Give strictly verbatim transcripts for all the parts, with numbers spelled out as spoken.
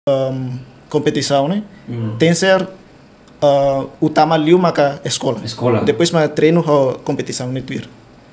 um, competição, né? Hum. Tem ser uh, utama liu maka escola. Escola. Depois ma treino ho competição no Twitter.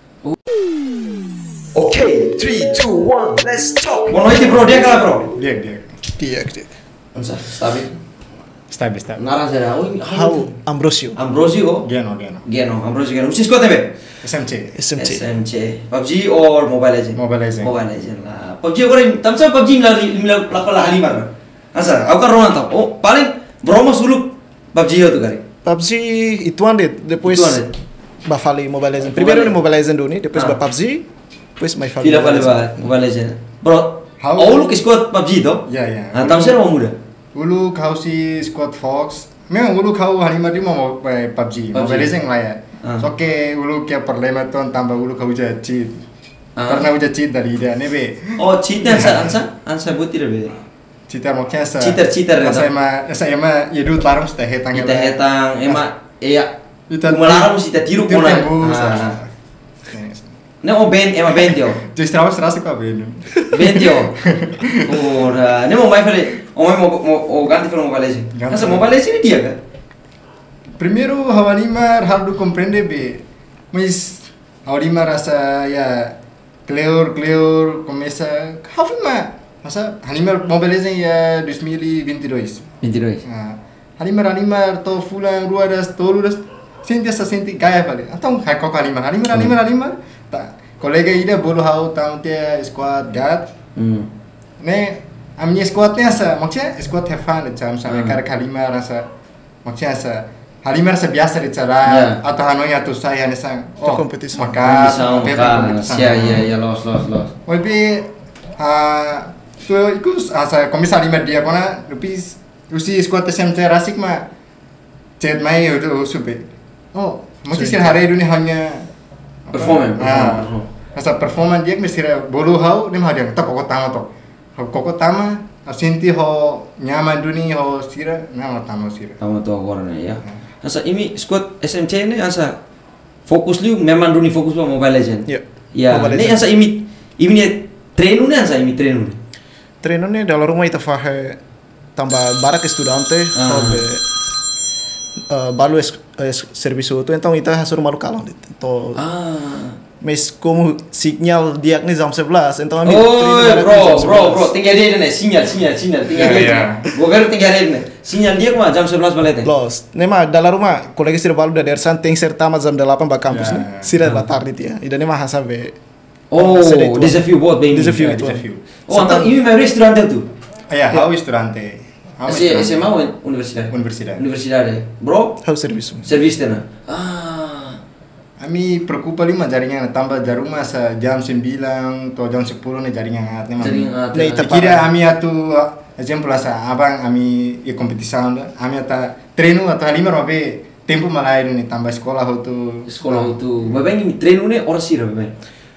Okay, three, two, one, let's talk. Boa noite, bro. Dia kala, bro. Dia, dia. Dia, dia. Ansa, stabil. Stabil, stabil. Narang saya. Oh, How Ambrosio. Ambrosio. Geno, Geno. Geno, Ambrosio Geno. Usis kau tebe? S M C. S M C. S M C. P U B G or Mobile Legend? Mobile Legend. Mobile Legend lah. P U B G orang, tamsa P U B G mila mila lakala halimar. Ansa, aku kan roman tau. Oh, paling bromo suluk P U B G itu kali. P U B G itu ande, depois Itu ande. ba fali Mobile Legend. Primeiro ni Mobile Legend dulu ni, depois Ah. ba P U B G, depois mai fali. Fila fali ba Mobile Legend. Bro, How- oh lu ke squad P U B G itu? Ya, ya. Ah, tamsa mau muda. Ulu kau si Squad Fox. Memang ulu kau halimar di mau P U B G. P U B G. Mobile Legend lah ya. Ah. So ke ulu kia perlema ton tambah ulu kau uja cheat. Ah. Karena uja cheat dari dia nebe. Oh, cheater ansa ansa ansa butir be. Cheater maksudnya sa. Cheater, cheater, kata. Saya mah saya mah ya dulu tarung sudah hetang. Kita hetang, ema iya. Kita Kumalarang mesti kita tiru kona. tembus. Ah. Ne o ben, ema bentio. Just terus terus kau benu. Bentio. Ora, ne mo mai fare, o mai mo mo- o ganti fare Mobile Legend. Ganti. Asa Mobile Legend ini dia kan? Primeiro, Hawanimar harus compreender be, mas Hawanimar rasa ya clear clear começa, Hawanimar rasa Hawanimar Mobile Legends ya dua ribu dua puluh dua. vinte e dois. Ah, Hawanimar Hawanimar to fulan rua das tolu das senti essa senti gaya vale. Então hai kok Hawanimar Hawanimar Hawanimar Hawanimar tá kolega ida bolu hau tang dia squad gat Hmm. ne a minha squad nessa maksudnya squad have fun jam sampai Hmm. cara Halimar rasa maksudnya asa Halimar rasa biasa di cara Ya. atau hanoi atau saya nessa To competição. maka Bisa makan. Sia iya iya los los los. Tapi ah tu ikut asa komisa Halimar dia kona lupis lusi squad S M C rasik mah chat mai itu supe oh mesti sih hari ini hanya apa? Performance, ah performance. asa performance dia mesti bolu hau dia mah dia tak kok tama to kok tama asinti ho nyaman duni ho sira nama tama sira Tama tu agora ne ya. Asa ini squad S M C ini asa fokus liu memang duni fokus pa Mobile Legend. Ya. Ya, Mobile ne Legend. asa ini ini treino ne asa ini treino. Treino ni dalam rumah ita fahe tambah barak estudante, Ah. hobe uh, balu es, es serviço tu, então ita hasur malu kalang dit. To Ah. mas como signal diak ni jam sebelas, então ami Oh, treino bro, jam bro, bro, sebelas. tinggal dia nih, sinyal, sinyal, sinyal, tinggal Ya, dia. ya. Gua baru tinggal dia nih. Sinyal dia mah jam sebelas balik. Los, nema dalam rumah kolega sira balu dari Ersan tem sertama jam delapan ba kampus Ya, ni. ya. Sira la tarde dia. Ida nema hasabe. Oh, Sedih tuan. desafio buat bem. Desafio. Ya, desafio Oh, então ini memang restaurante tu. ya hau estudante hau Esse estudante. esse mau universidade. Universidade. Universidade. Bro, Hau serviço. serviço dena. Ah. Ami preocupa lima jaringan tambah jaruma sa jam sembilan atau jam sepuluh nih jaringan ngat nih Jaringan ngat. Nah, ita- Kira ami atu exemplo asa abang ami e competição da ami ata treino atau lima robe tempo malai nih tambah sekolah itu Sekolah tu. Mas bem ini treino ne ora sira bem.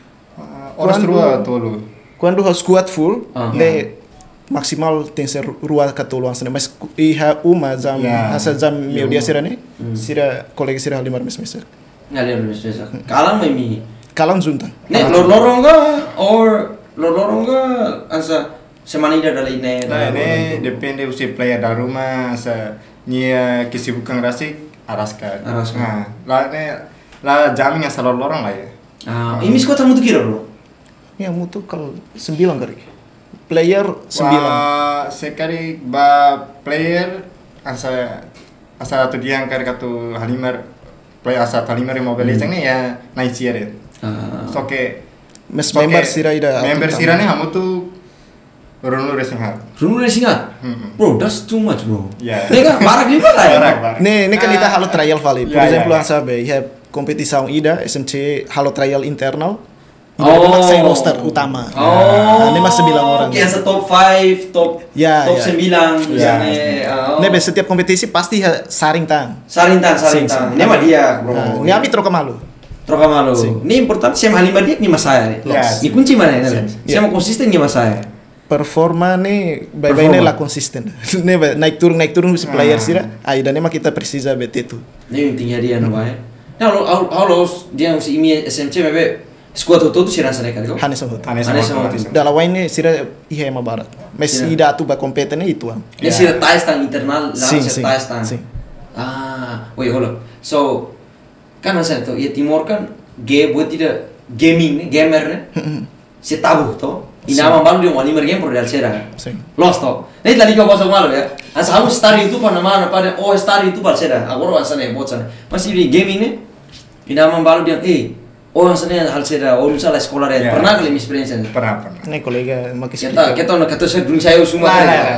orang Quando- terua tolo Quando hau squad full, Ah. le maksimal tem ser rua katuluan sana, mas iha uma jam Ya. asa jam Ya, meu dia uma. sira ni. Hmm. Sira kolega sira limar mes mes. Ngalir mes mes. Kalang memi. Kalang junta. Ne lor lorong ga or lor lorong ga asa semana ida dalai ne. nah ini depende usia player dari rumah sa nia kesibukan rasik araska Araska. nah lah ne lah jamin asal lorong lah ya Ah, ini sekolah tamu tu kira bro. Ya mutu kalau sembilan kali. Player sembilan. Wah, sekali ba player asa asa tu dia angkar katu Halimar play asa Halimar yang Mobile Legends ni ya naik siare. Ah. So ke Mes so member ke- sira ida. member sira ni hamu tu Rono racing hat. Runu singat. Hmm. Bro, that's too much, bro. Ya. Nega barak di mana ya? Barak, barak. Ne ne kan ita halo trial vali. Por Ya, exemplo, ya, ya. asa be iha competição ida S M C halo trial internal. Ida Oh. memaksa roster utama. Oh. Nah, ne mas sembilan orang. Kayak se top five, top Ya, top ya. sembilan Ya. misalnya. Oh. Ne be setiap kompetisi pasti ha saring tang. Sarintan, Sim, sarintan. sim. Ini mah dia, bro. Nah, ni ami troca malu. Troca malu. Sim. Ini important siya halimah dia ni masaya. Ya, Ini sim. kunci mana ya? Sim. Siya mau konsisten ni masaya. Performa ni bye-bye Performa. la konsisten. Ne ba naik turun naik turun si player Ah. sira. Ai dan mah kita precisa bete tu. Ini intinya dia no bae. Nah, kalau kalau dia si imi S M C bebe Squad itu tuh siran sana kan kau? Hanes sama tu. Hanes Hanes sama sama tu. tu. Dalam wain ni sira iya ema barat. Mas Sira. ida tu ba kompeten itu am. Ini sira tais tang internal, lah Sim, sim, sira tais tang. sim. Ah, wait hold up. So kan saya tu, ya Timor kan game buat tidak gaming nih, gamer nih. Si tabu toh. Inama malu dia wali mergame por real sera. Sim. Lost toh. Nanti lagi kau pasang malu ya. Asa harus star itu pada mana pada oh star itu pada sera. Aku orang sana buat sana. Masih di gaming nih. Inama malu dia eh oh sana hal sera. Oh misalnya sekolah ya. Ya. Pernah kali experience nya. Pernah pernah. Ini kolega makis Kita kita nak kata saya dunia saya semua. Lah lah lah.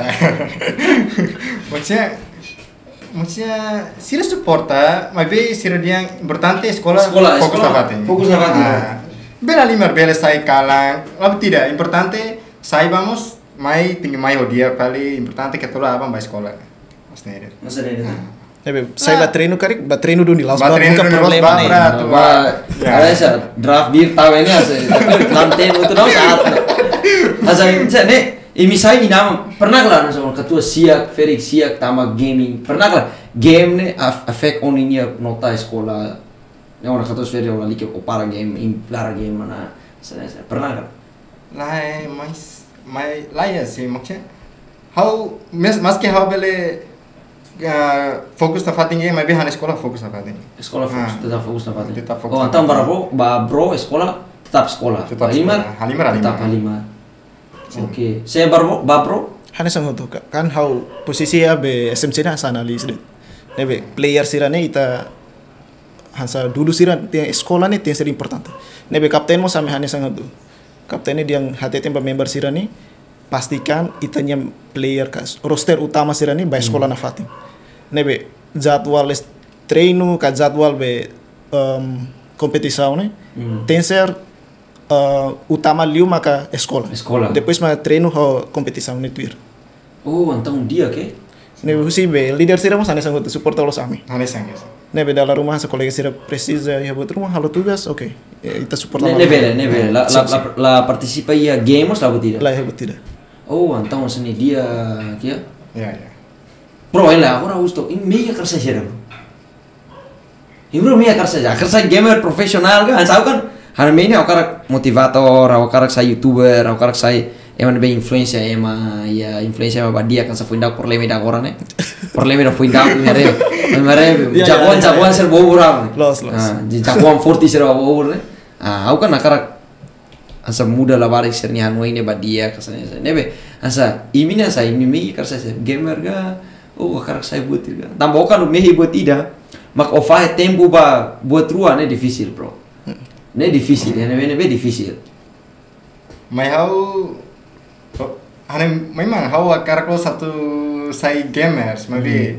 Maksudnya maksudnya sira suporta, mas be sira dia importante sekolah Sekolah, fokus sekolah. dapat. Fokus dapat. Bela limar bela saya kalang, lalu tidak importante saya vamos mai tinggi mai dia kali importante que tola abang by sekolah. Maksudnya. Masa ni dia. Ebe, saya ba treino karik, ba treino dun di laos Ba ba treino bukan dun di problema laos nih. ba, Berat, Wah, ya. ada sa draft bir tahu ini asa. Tapi lantai itu tahu saat. Asa saya ni ini saya inam pernah lah sama ketua siak, Felix siak tambah gaming. Pernah lah game ni affect on ini nota sekolah. Yang orang ketua Felix orang like opara game, implara game mana. Saya pernah kan? Lah, mas mai lah ya sih maksudnya. How mas mas ke how bele uh, fokus na fating game, mai be hana sekolah fokus na fating. Sekolah fokus, Ah. tetap fokus na pati. Tetap fokus Oh, na antam pati. bro, ba bro sekolah tetap sekolah. Tetap Halimar, sekolah. Halimar, tetap Halimar. Halimar. Oke, saya bro, ba bro. Hanes sama tu kan how posisi ya be S M C na sana analis deh. Nebe player sirane ita hansa dulu siran tiang sekolah ni tiang sering importante. Nebe kapten mo sampai hanes sama tu. Kapten ni diang hati tempat member sirani pastikan itanya player kas roster utama sirani by sekolah na fatin. Nebe jadwal es treino ka jadwal be um, competição né? Hmm. Tem ser uh, utama liu maka escola. Escola. Depois ma treino ho competição ni tuir. Oh, então dia ke? Nebe husi be líder sira mo sana sangot suporta los ami. Hana sangat. Nebe dalam rumah sa kolega sira precisa ya buat rumah halo tugas oke. Okay. Ita suporta. Ne, ne bele, ne bele. La, la, la, la participa ia games lah betul. Lah ya tidak. Oh, então seni dia kia. Ya ya. Bro, ela agora gusto. Ini mega kerja sih bro. Ini bro mega kerja aja. Kerja gamer profesional kan. Saya kan hari ini aku karak motivator, aku karak saya youtuber, aku karak saya emang be influencer emang ya influencer emang dia kan saya findak por leme da agora né. Por leme da findak mere. Mere Ya, jagoan ya, ya, jagoan ya. ser bobo ram. Los, los. Ah, jagoan forty ser bobo né. Ah, aku kan akarak asa muda la barik ser ni anu ini ba dia kasanya saya. Nebe asa ini nih saya ini mega kerja saya gamer ga. Oh, akarak saya buat juga. Tambah kan mehi buat tidak. Mak ofai tempo ba buat ruang ne difícil bro. Ne difícil, ne ne be difícil. Mai how hana memang how akarak lo satu sai gamers, mai be.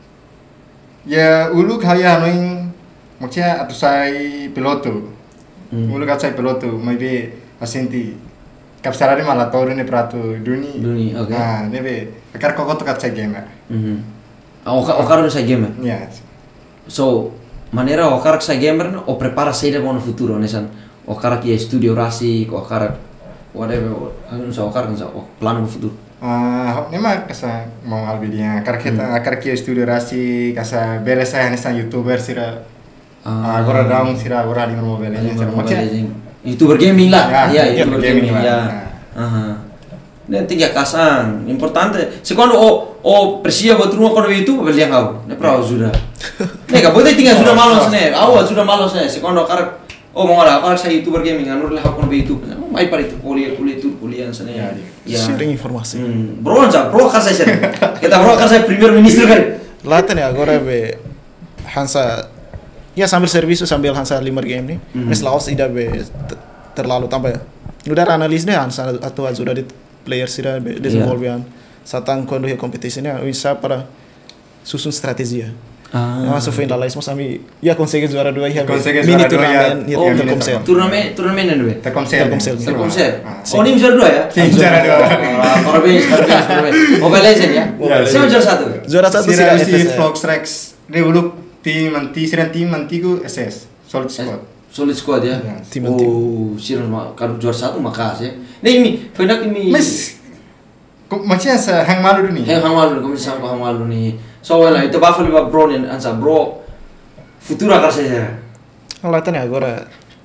Ya ulu kaya noing maksudnya atau sai piloto. Hmm. Ulu kaya sai piloto, mai be asenti kapsalari malator ne prato duni. Duni, oke. Ah, nebe akarak kok to kaya sai gamer. Mhm. Oka okar saya gamer. Ya. So, manera okar saya gamer no, o prepara saya para o futuro, nesan. Okar que estudio rasi, okar whatever, anu sa okar kan sa plano no futuro. Ah, nema kasa mau albidia akar kita akar kia studio rasi kasa bele saya nesa youtuber sira. Ah, agora down sira agora lima mau bele Ini sira. Mobile Legend. YouTuber gaming lah. Ya, Ya, YouTuber YouTuber gaming gaming lah. ya. Aha. Nanti ya kasang, importante. Secondo o o presia buat rumah kono itu beliang kau. Ne prao sudah. Ne ka boleh tinggal sudah malos ne. Awa sudah malos ne. Secondo kar oh mau lah kar saya YouTuber gaming anu lah kono itu. Mai par itu kuliah kuliah itu kuliah sana. Ya, Ya. Sharing informasi. Hmm. Bro, aja bro kar saya. Kita bro kar saya primer minister kan. Latan ya agora be hansa ya sambil servisu sambil hansa limer game nih. Mhm. Mes laos ida be t- terlalu tambah ya. Udah analisnya hansa atau sudah di player sira be desenvolvian. Satang quando ya competitionnya bisa para susun strategi ya. Ah. Masuk final lah, sami ya consegue juara dua ya. Consegue mini juara dua, ya. turnamen ya, Oh, Telkomsel. turnamen turnamen anu be. Telkomsel. Telkomsel. Telkomsel. Ah. Oh, ini juara dua ya? Sim, juara dua. Ah, Parabéns, parabéns, parabéns. Mobile Legend ya? Mobile Siapa Legend. juara satu? Juara satu Sira sira si F S. Floxrex de ulu tim anti sira tim antigo S S Solid Squad. Solid Squad ya? Ya, tim Oh, sira kalau juara satu makasih. Nah ini, findak ini. Mas kok macam sa hang malu duni. Hei, hang malu, kami sama hang malu nih. So, wala, itu Buffalo ba bro nih, ansa bro. Futura kar saya. Latan ya agora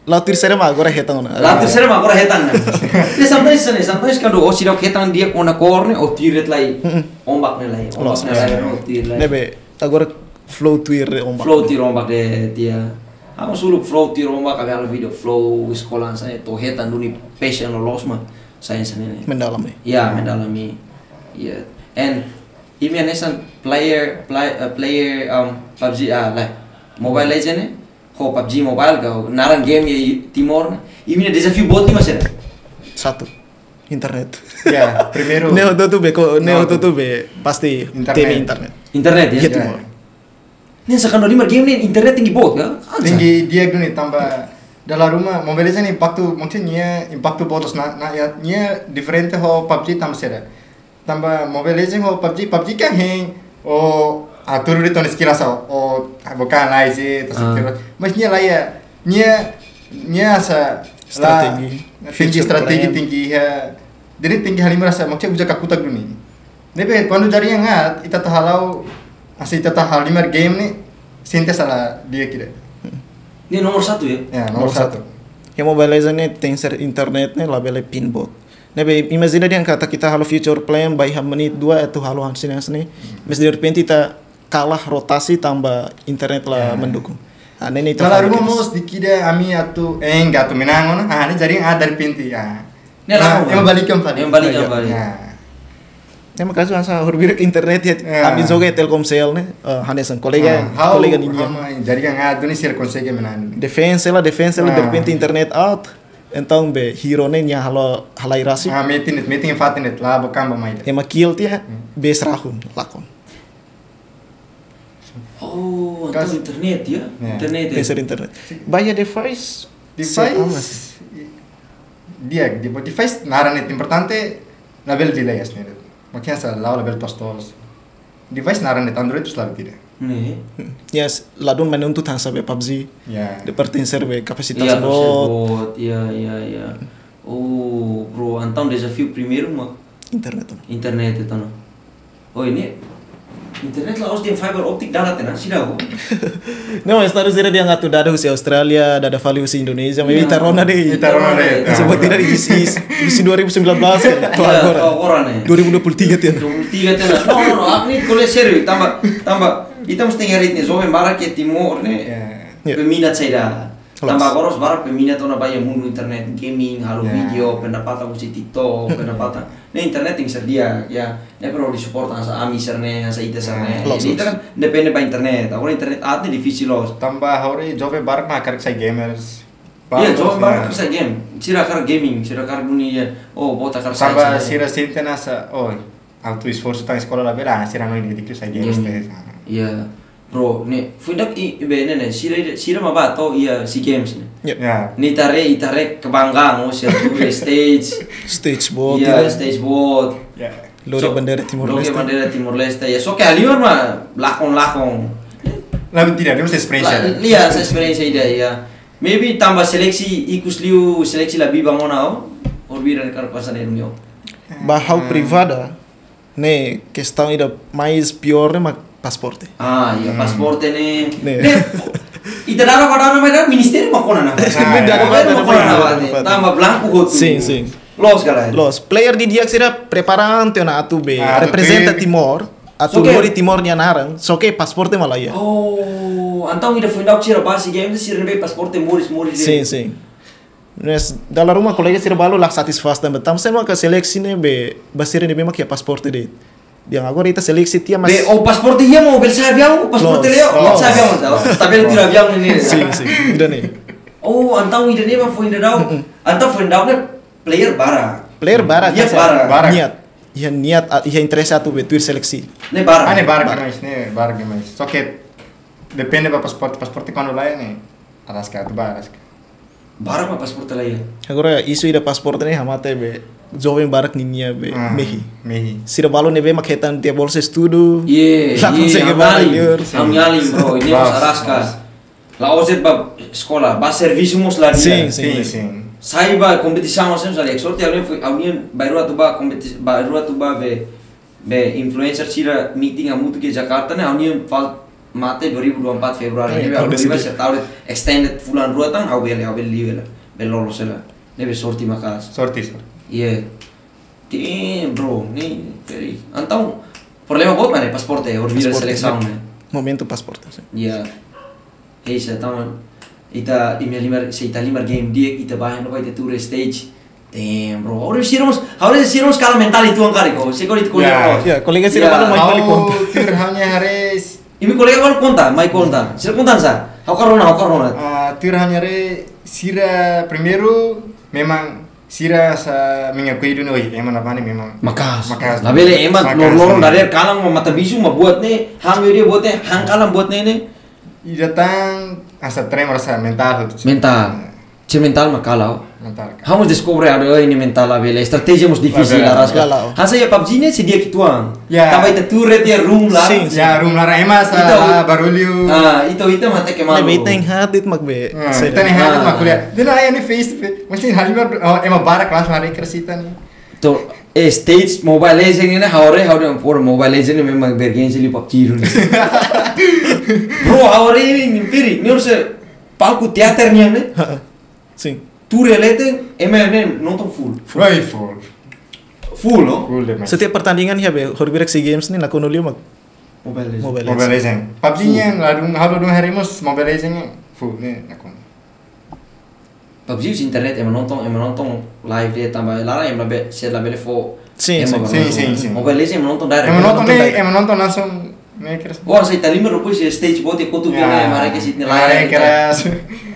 La terceira ma agora retang na. La terceira ma agora hetang na. Dia sometimes ne, sometimes quando o sirau hetang dia ona corne o tiret lai. Ombak ne lai, ombak ne lai no tir lai. Nebe agora flow tuir ombak. Flow tir ombak de dia. Amo suluk flow tir ombak kami ala video flow sekolah saya to hetang duni passion lo losma. Saya sendiri. Mendalami. Ya, mendalami. Ya. And ini anesan player play, uh, player um P U B G ah lah. Mobile Legend ne. Ho P U B G mobile ka naran game ya Timor. Ini desafio bot ni masih. Satu. Internet. Ya, primeiro. Neo tuh be ko neo Neo tuh be pasti Internet. T V internet. Internet ya. Iya Timor. Nih sekarang lima game nih internet tinggi bot ya. Tinggi dia gini tambah dalam rumah Mobile Legends impacto mungkin nya impacto botos na na ya nya diferente ho P U B G tambah seda. Tambah Mobile Legends ho P U B G P U B G kan heng o atur itu skill asa o bukan lah sih terus Ah. kira. Mas nya lah ya nya nya sa Strategi. la- tinggi Future strategi plan. tinggi ya. Jadi tinggi halimah rasa mungkin uja kakutak duni. Nebe quando jari ngat ita tahalau asih ita tahalimar game nih sintes salah dia kira. Ini nomor satu ya. Ya, nomor satu. Yang Mobile Legends ne tem ser internet ne labele pinbot. Nebe imagina dia kata kita halo future plan by ham menit dua atau halo hansin ne. Mas de repente kita kalah rotasi tambah internet lah Ya. mendukung. Ah nene itu. Kalau rumah mus dikira ami atau eh enggak tuh menangon, ah ini jadi ada pinti ya. Ini lah. yang balik kembali. Yang balik Ya, kembali. Ya. Nema kaso ansa horbirek internet ya. Ya. Abi zoge Telkomsel ne hanesan kolega How kolega ninja. jadi kan ada nih sih consegue menan. Defense lah defense lah de Ah. repente internet out. Então be hero ne nya halo halai rasi. Ah meeting meeting fatinet lah bukan bamaida. Ema kill tia be serahun lakon. Oh, Kas- antar internet ya. Ya. Internet ya. Peser internet. Bahaya device. se amas. Device dia di device naran itu importante label delay nih. Makanya sa law label tostos. Device naran itu Android itu selalu tidak. Nih. Yes, ladun menuntut hang sabe P U B G. Ya. De pertencer be kapasitas Iya, bot bot. Iya, iya, iya. Oh, bro, então desafio primeiro mah internet. internet itu no. Oh, ini internet lah harus dia fiber optik darat ya, sida ko. Não, esta zera dia ngatu dada husi Australia, dada vali husi Indonesia, Iya. maybe tarona deh. Tarona deh. Sebut tidak di isi isi dua ribu sembilan belas kan. Tuh Iya, agora. oh, orang nih. dua ribu dua puluh tiga tian. dua puluh tiga tena. No, no, no, aku nih kuliah serius, tambah tambah kita mesti ngarit nih, soalnya barak ke timur nih. Ya. Ya. Peminat saya dah. Kelas. Tambah koros barak peminat ona banyak mundo internet, gaming, halo Ya. video, pendapatan usi TikTok, pendapatan. Nah internet yang sedia, ya. Ini perlu disupport asa ami serne, asa ite serne. Los, Jadi itu los. kan depende by internet. Aku internet atnya divisi los. Tambah hore jove barak mah karek saya gamers. Iya, Bagus, coba ya. barak bisa game. Sirakar gaming, sirakar dunia. Oh, bota kar Tambah sira sinte nasa, oh, auto esforço tá escola lá bela, sira no di dikit saya games teh. Iya. Bro, nih, fundak i bene nih, sira sira mah bato iya si games nih. Ya, Ya. Nih tare itare kebanggaan, oh sira tuh stage. stage bot. Iya, stage board. Ya. Lori bandera Timor Lori Leste. bandera Timor Leste. Ya, so que aliwan mah lakon-lakon. Lah tidak, dia mesti experience. Lihat experience ida ya. Maybe tambah seleksi ikus liu seleksi labi bangonao. Orbira kar pasan ermio. Bahau privada. Ne, questão ida mais pior ne ma pasporte. Ah, iya pasporte nih. Nih. Nih. Ita dara pada nama ministeri mah kona na. Dara Governo pada mah kona nama, na. pada. Tambah blanco gotu. Sim, sim. Los galera. Los player di dia sira preparante na atu be Ah, atu representa be- Timor. Atu So que- lori Timor nya narang, so que pasporte malaya. Oh, então ida foi ndau tira base game se rebe pasporte moris moris. Sim, sim. Nes dalam rumah kolega sira balo lah satisfaz também. Tam sema ka seleksi ne be basira ne be makia pasporte de. Yang agora ita seleksi tia mas. Be, o pasporte ia mau bersa avião, o pasporte Los, leo, los. sa avião tá. Tapi ele tira avião ini. Sim, sim. Ida ne. Oh, então ida nem foi ainda dau. Então foi ndau ne player bara. Player bara Iya, kasi bara. Bara. niat. Iya niat, iya interesse atu be tuir seleksi. Ne bara. Ah, ne barak mais, ne barak mais. Só que depende do pasporte, pasporte quando lá ne arasca tu baras. Bara mah pasporte lah ya. Agora isu ida pasporte ne hamate be jovem barak ninya be Ah, mehi. Mehi. Sira balo ne be maketan dia bolsa estudo. Iya, Lah, iya, consegue am bara, yalim. liur. Am yalim, bro. Ini Bas, mas arasca. bas. Lá ozet ba escola, ba serviço mos lá Sim, dia. sim. Sim, sim. Sai ba competição assim, sabe? Exorte ali foi a união bairro tu ba competição, bairro tu ba be be influencer tira meeting a muito que Jakarta né, a união fal mate dua ribu dua puluh empat Februari Oh, iya, ini tahun aku desi tiba dia. setahun extended bulan dua tang aku beli aku beli lah beli lolos lah ini be sorti makas Sorti, sorti. iya damn bro nih very antau problema buat mana pasporte harus bisa Pasporte, seleção yep. né Momento pasporte. Sim. iya eh saya tahu ita imi lima se ita lima game dia ita bahan apa ita tour stage damn bro harus siramos harus siramos kala mental itu angkari kok se kau itu Ya, Ya, kolega sih Ya, mana mau balik Aku konta. tir hanya haris imi kolega kau konta mai konta sir konta sa aku karona aku karona ah, tir hanya re sira primeiro memang sira sa mengakui dunia oi emang apa nih memang Makas. Makas. Nah bele emat Makas. lor-lor dari kalang mau mata bisu mau buat nih, hang dia buat nih, hang kalang buat nih nih. I datang asa tremor sa mental itu. Mental. Ce mental makalau. Mental. Vamos descobrir ada ini mental lah bele. Estratégia mus difícil Lah, lah rasca. galau. Hasa ya P U B G nih sedia kituang. Ya. Tambah itu turret dia room lah. Sim. Ya rum lara emas Itu- sa barulho. Ah, itu itu mata ke malu. Maybe teng hadit magbe. Ah, Saya Kita nih Ah. hanya mak kuliah. Dia nanya nih face to face. Mesti halimar oh, emang barak langsung hari kersita nih. To eh stage Mobile Legends ini haure haure for Mobile Legends ini memang bergensi li P U B G nih. Bro, haure ini piri, ini harus palco teaternya nih. Sim. Tour elete M L N nonton full. Full full. Full no? Full deh. Setiap pertandingan ya be, Horbirex SEA Games nih nakuno liu mag Mobile Legends. Mobile Mobile Legends. Legends. P U B G-nya lalu halu dua hari mus Mobile Legends full nih aku. P U B G us internet emang nonton emang nonton live dia tambah lara emang be share la bele fo. Sim, Emang sim, nonton. sim, sim, sim. Mobile Legends emang nonton direct. Emang nonton nonton nih, direct. emang nonton langsung nih keras. Oh, saya tadi merupakan si stage buat ikut tuh kena mereka sih Ya, nilai. keras.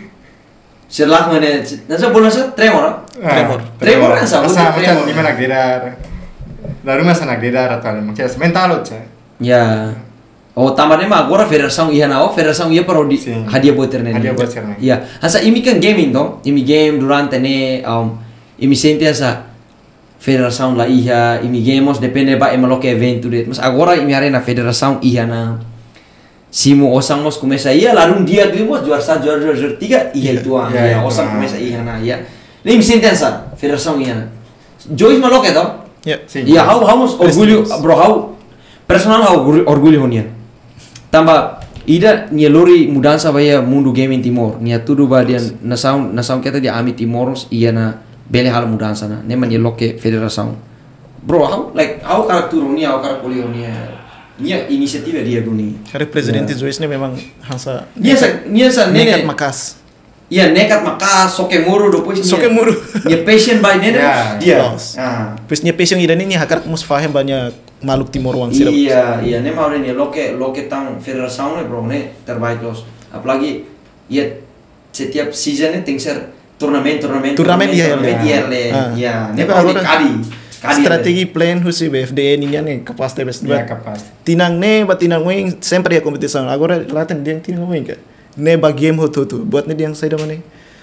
Share lah mana? Nasa bola nasa tremor. Tremor. Tremor kan sa, Asa butuh macam tremor. di mana gedar. Lalu masa nak gedar atau apa? Macam mental loh cah. Ya. Oh, tambahnya mah agora federação iya na, oh federação iya para di Sim. hadiah buat terne. Hadiah buat terne. Iya. Asa imi kan gaming dong, imi game durante ne um imi sente asa federação la iya, imi gamos depende ba ema lo que evento det. Mas agora imi arena federação iya na. Simu osang mos começa iya, lalu dia glimos juara satu juara dua juara tiga iya Iya. itu ah. Iya, Iya, itu osang ah. começa iya na iya. Ini imi sente asa federação iya na. Jois malo que dong. Ya. Sim. Iya, how how mos orgulho, Presidents. bro, how personal how orgulho, orgulho honia. Tambah ida nia lori mudança vai mundo game em Timor. Nia tudo ba dia nação nação kita dia ami Timoros iya na bele hal mudança na. Nema nia loke federação. Bro, how like how karakter honia, how karakter honia. Nia inisiativa dia duni. Hari Presidente Joyce nih memang hansa Nia sa nia sa nekat nene. makas. Iya nekat makas, soke muru depois nia. Soke muru. Nia patient by nene. Ya, Dia. loss. Ah. Pues nya pesong ida nih hakar mus fahem banyak maluk Timor wang sila. Iya, iya, ne mau ini lo que lo que tang federação ne bro ne terbaik los. Apalagi ya setiap season ne ting ser turnamen turnamen Turnamen iya, turnamen iya. iya le. Ah. Ya, ne Tapi mau di agora kadi. Kadi Strategi plan husi B F D N nya nih kapas tebes Ya dua. kapal. Tinang ne ba tinang wing sempre ya kompetisi. Agora laten dia tinang wing ka. Ne ba game hot hot. Buat ne dia yang saya mana.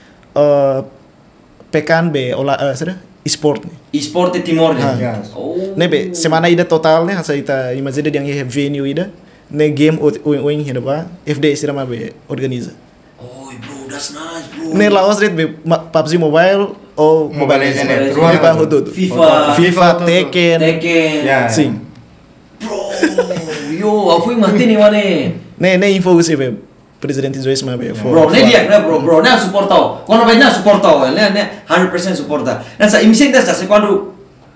Eh pekan be olah eh sada e-sport nih. e-sport de Timor ne. Ah. Yes. Oh. Ne be semana ida total ne hasa ita imagine dia yang venue ida. Ne game wing wing hina ba F D sira ma be organiza. Oh, bro, that's nice, bro. Ne lawas red be ma- P U B G Mobile o Mobile Legends. Mobile Ruang Ne ba itu. hot hot. FIFA. FIFA, tuh, tuh. Tekken. Tekken. Ya. Sim. Bro, yo, aku fui mati nih mana. Ne ne info sih be Presidente Joyce ma be. for- Bro, ne for- dia, ne bro, bro, ne suportau. Quando vai na suportau, ne ne one hundred percent suporta. Nasa imi sente sa se quando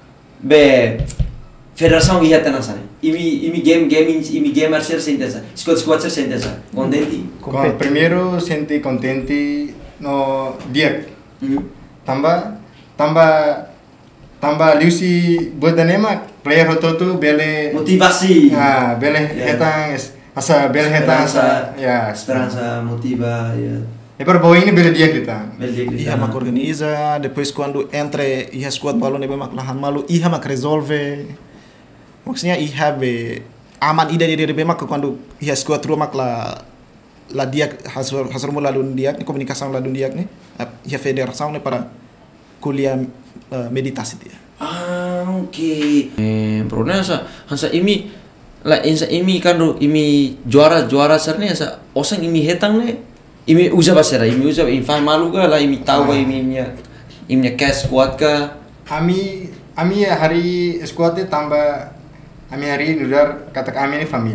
be federação ia tena sa. Imi imi game gaming, imi gamer ser sente sa. Squad squad ser sente sa. Contenti. Com, primeiro senti contente no dia. Hmm. Tambah tambah tambah Lucy buat danema player hoto tu bele Motivasi. ah bele Ya. hetang es- asa bele hetang asa ya Esperança, motiva, ya. E per boy ini bele dia kita. Beldia Iha mak organiza, depois quando entre iha squad balon nebe mak lahan malu, iha mak resolve. Maksudnya iha be aman ida diri be mak quando iha squad ru mak la la diak hasur hasur mula lun diak ni komunikasi la lun diak ni iha federação ni para kuliah uh, meditasi dia. Ah, oke. Eh, bro, nah sa, hansa imi, la insa imi kando imi juara juara sernya sa, osang imi hetang ne, imi usa basera, imi usa infai malu ga la imi tahu Ah. imi imi imi cash kuat ka. Ami ami hari squad tambah ami hari nudar kata kami ini familia.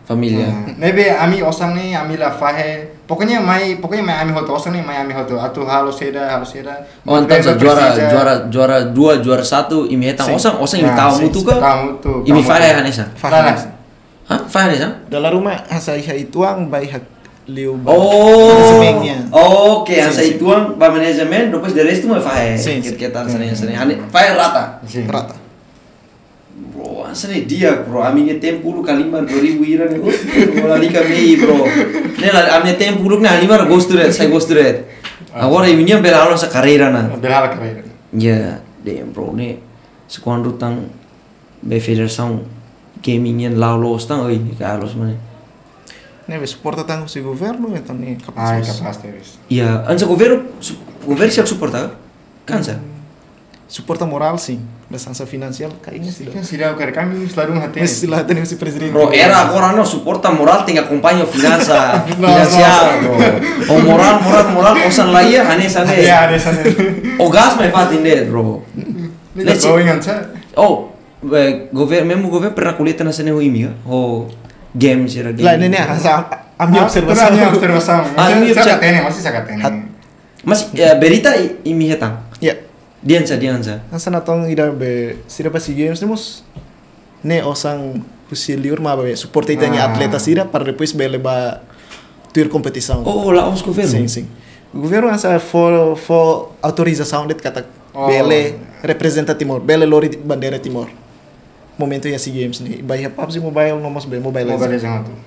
Familia. Nebe ami osang nih ami la fahe. Pokoknya mai pokoknya mai ami hoto osang nih mai ami hoto. Atu halo seda halo seda. Oh, entah sa juara juara juara dua juara satu imi hetang Sing. osang osang imi Nah, tahu sing, mutu sing, ka. tahu mutu, Imi tahu fahe mutu. hanesa. Falas. Hah? Fahe hanesa? Dalam rumah asa iha ituang bayi hak liu ba- Oh, manajemennya. oke, yang Sim, saya sim. ituang ba manajemen, depois de resto mau fahe. Sim, Kita sana sana. Hane fahe rata. Sim. Rata. Bro, asane dia bro, aminya tempo lu kalimar dua ribu ira nih. Bola lika mei bro. Nela aminya tempo lu na limar gosto red, saya gosto red. Agora iminya belalo sa carreira na. Belhala carreira. Ya, damn bro, nih sekolah rutang be federação gaming yan laulos tang oi, kalos mana. Nebe suporta tang si governo então ni Ai, capaz. capaz teres. Ya, ansa governo, su- governo siap suporta, kansa. Suporta moral sim, mas ansa finansial kayaknya sih. Kan sidau kare kami selalu hati. Mas sila tani si presidente. Bro, era agora no suporta moral tem acompanha finança, No, financiar, bro. O moral, moral, moral, osan laia, ane sane. Ya, ada sana. O gas me fat inde, bro. Ini Let's- going ansa. Oh, eh, governo, mesmo governo pernah kuliah na sane o imi, o games era game. Lah ini nih ansa ami observasi. Ami observação. Ah, ami Masih observa- sakatene, masih sakatene. Hat- Mas ya, berita i- imi hetang. Ya, Diansa, diansa. ansa natong ida be sira basi games nemos ne osang pusi liur ma be suporta itanya Ah. atleta sira para depois bele ba tuir competição. Oh, lá os governo. Sim, sim. O governo ansa for for autorização det kata Oh. bele representa Timor, bele lori bandeira Timor. Momento ya si games ni. Bayi P U B G mobile nomos be mobile. Mobile Legends. Legends tu.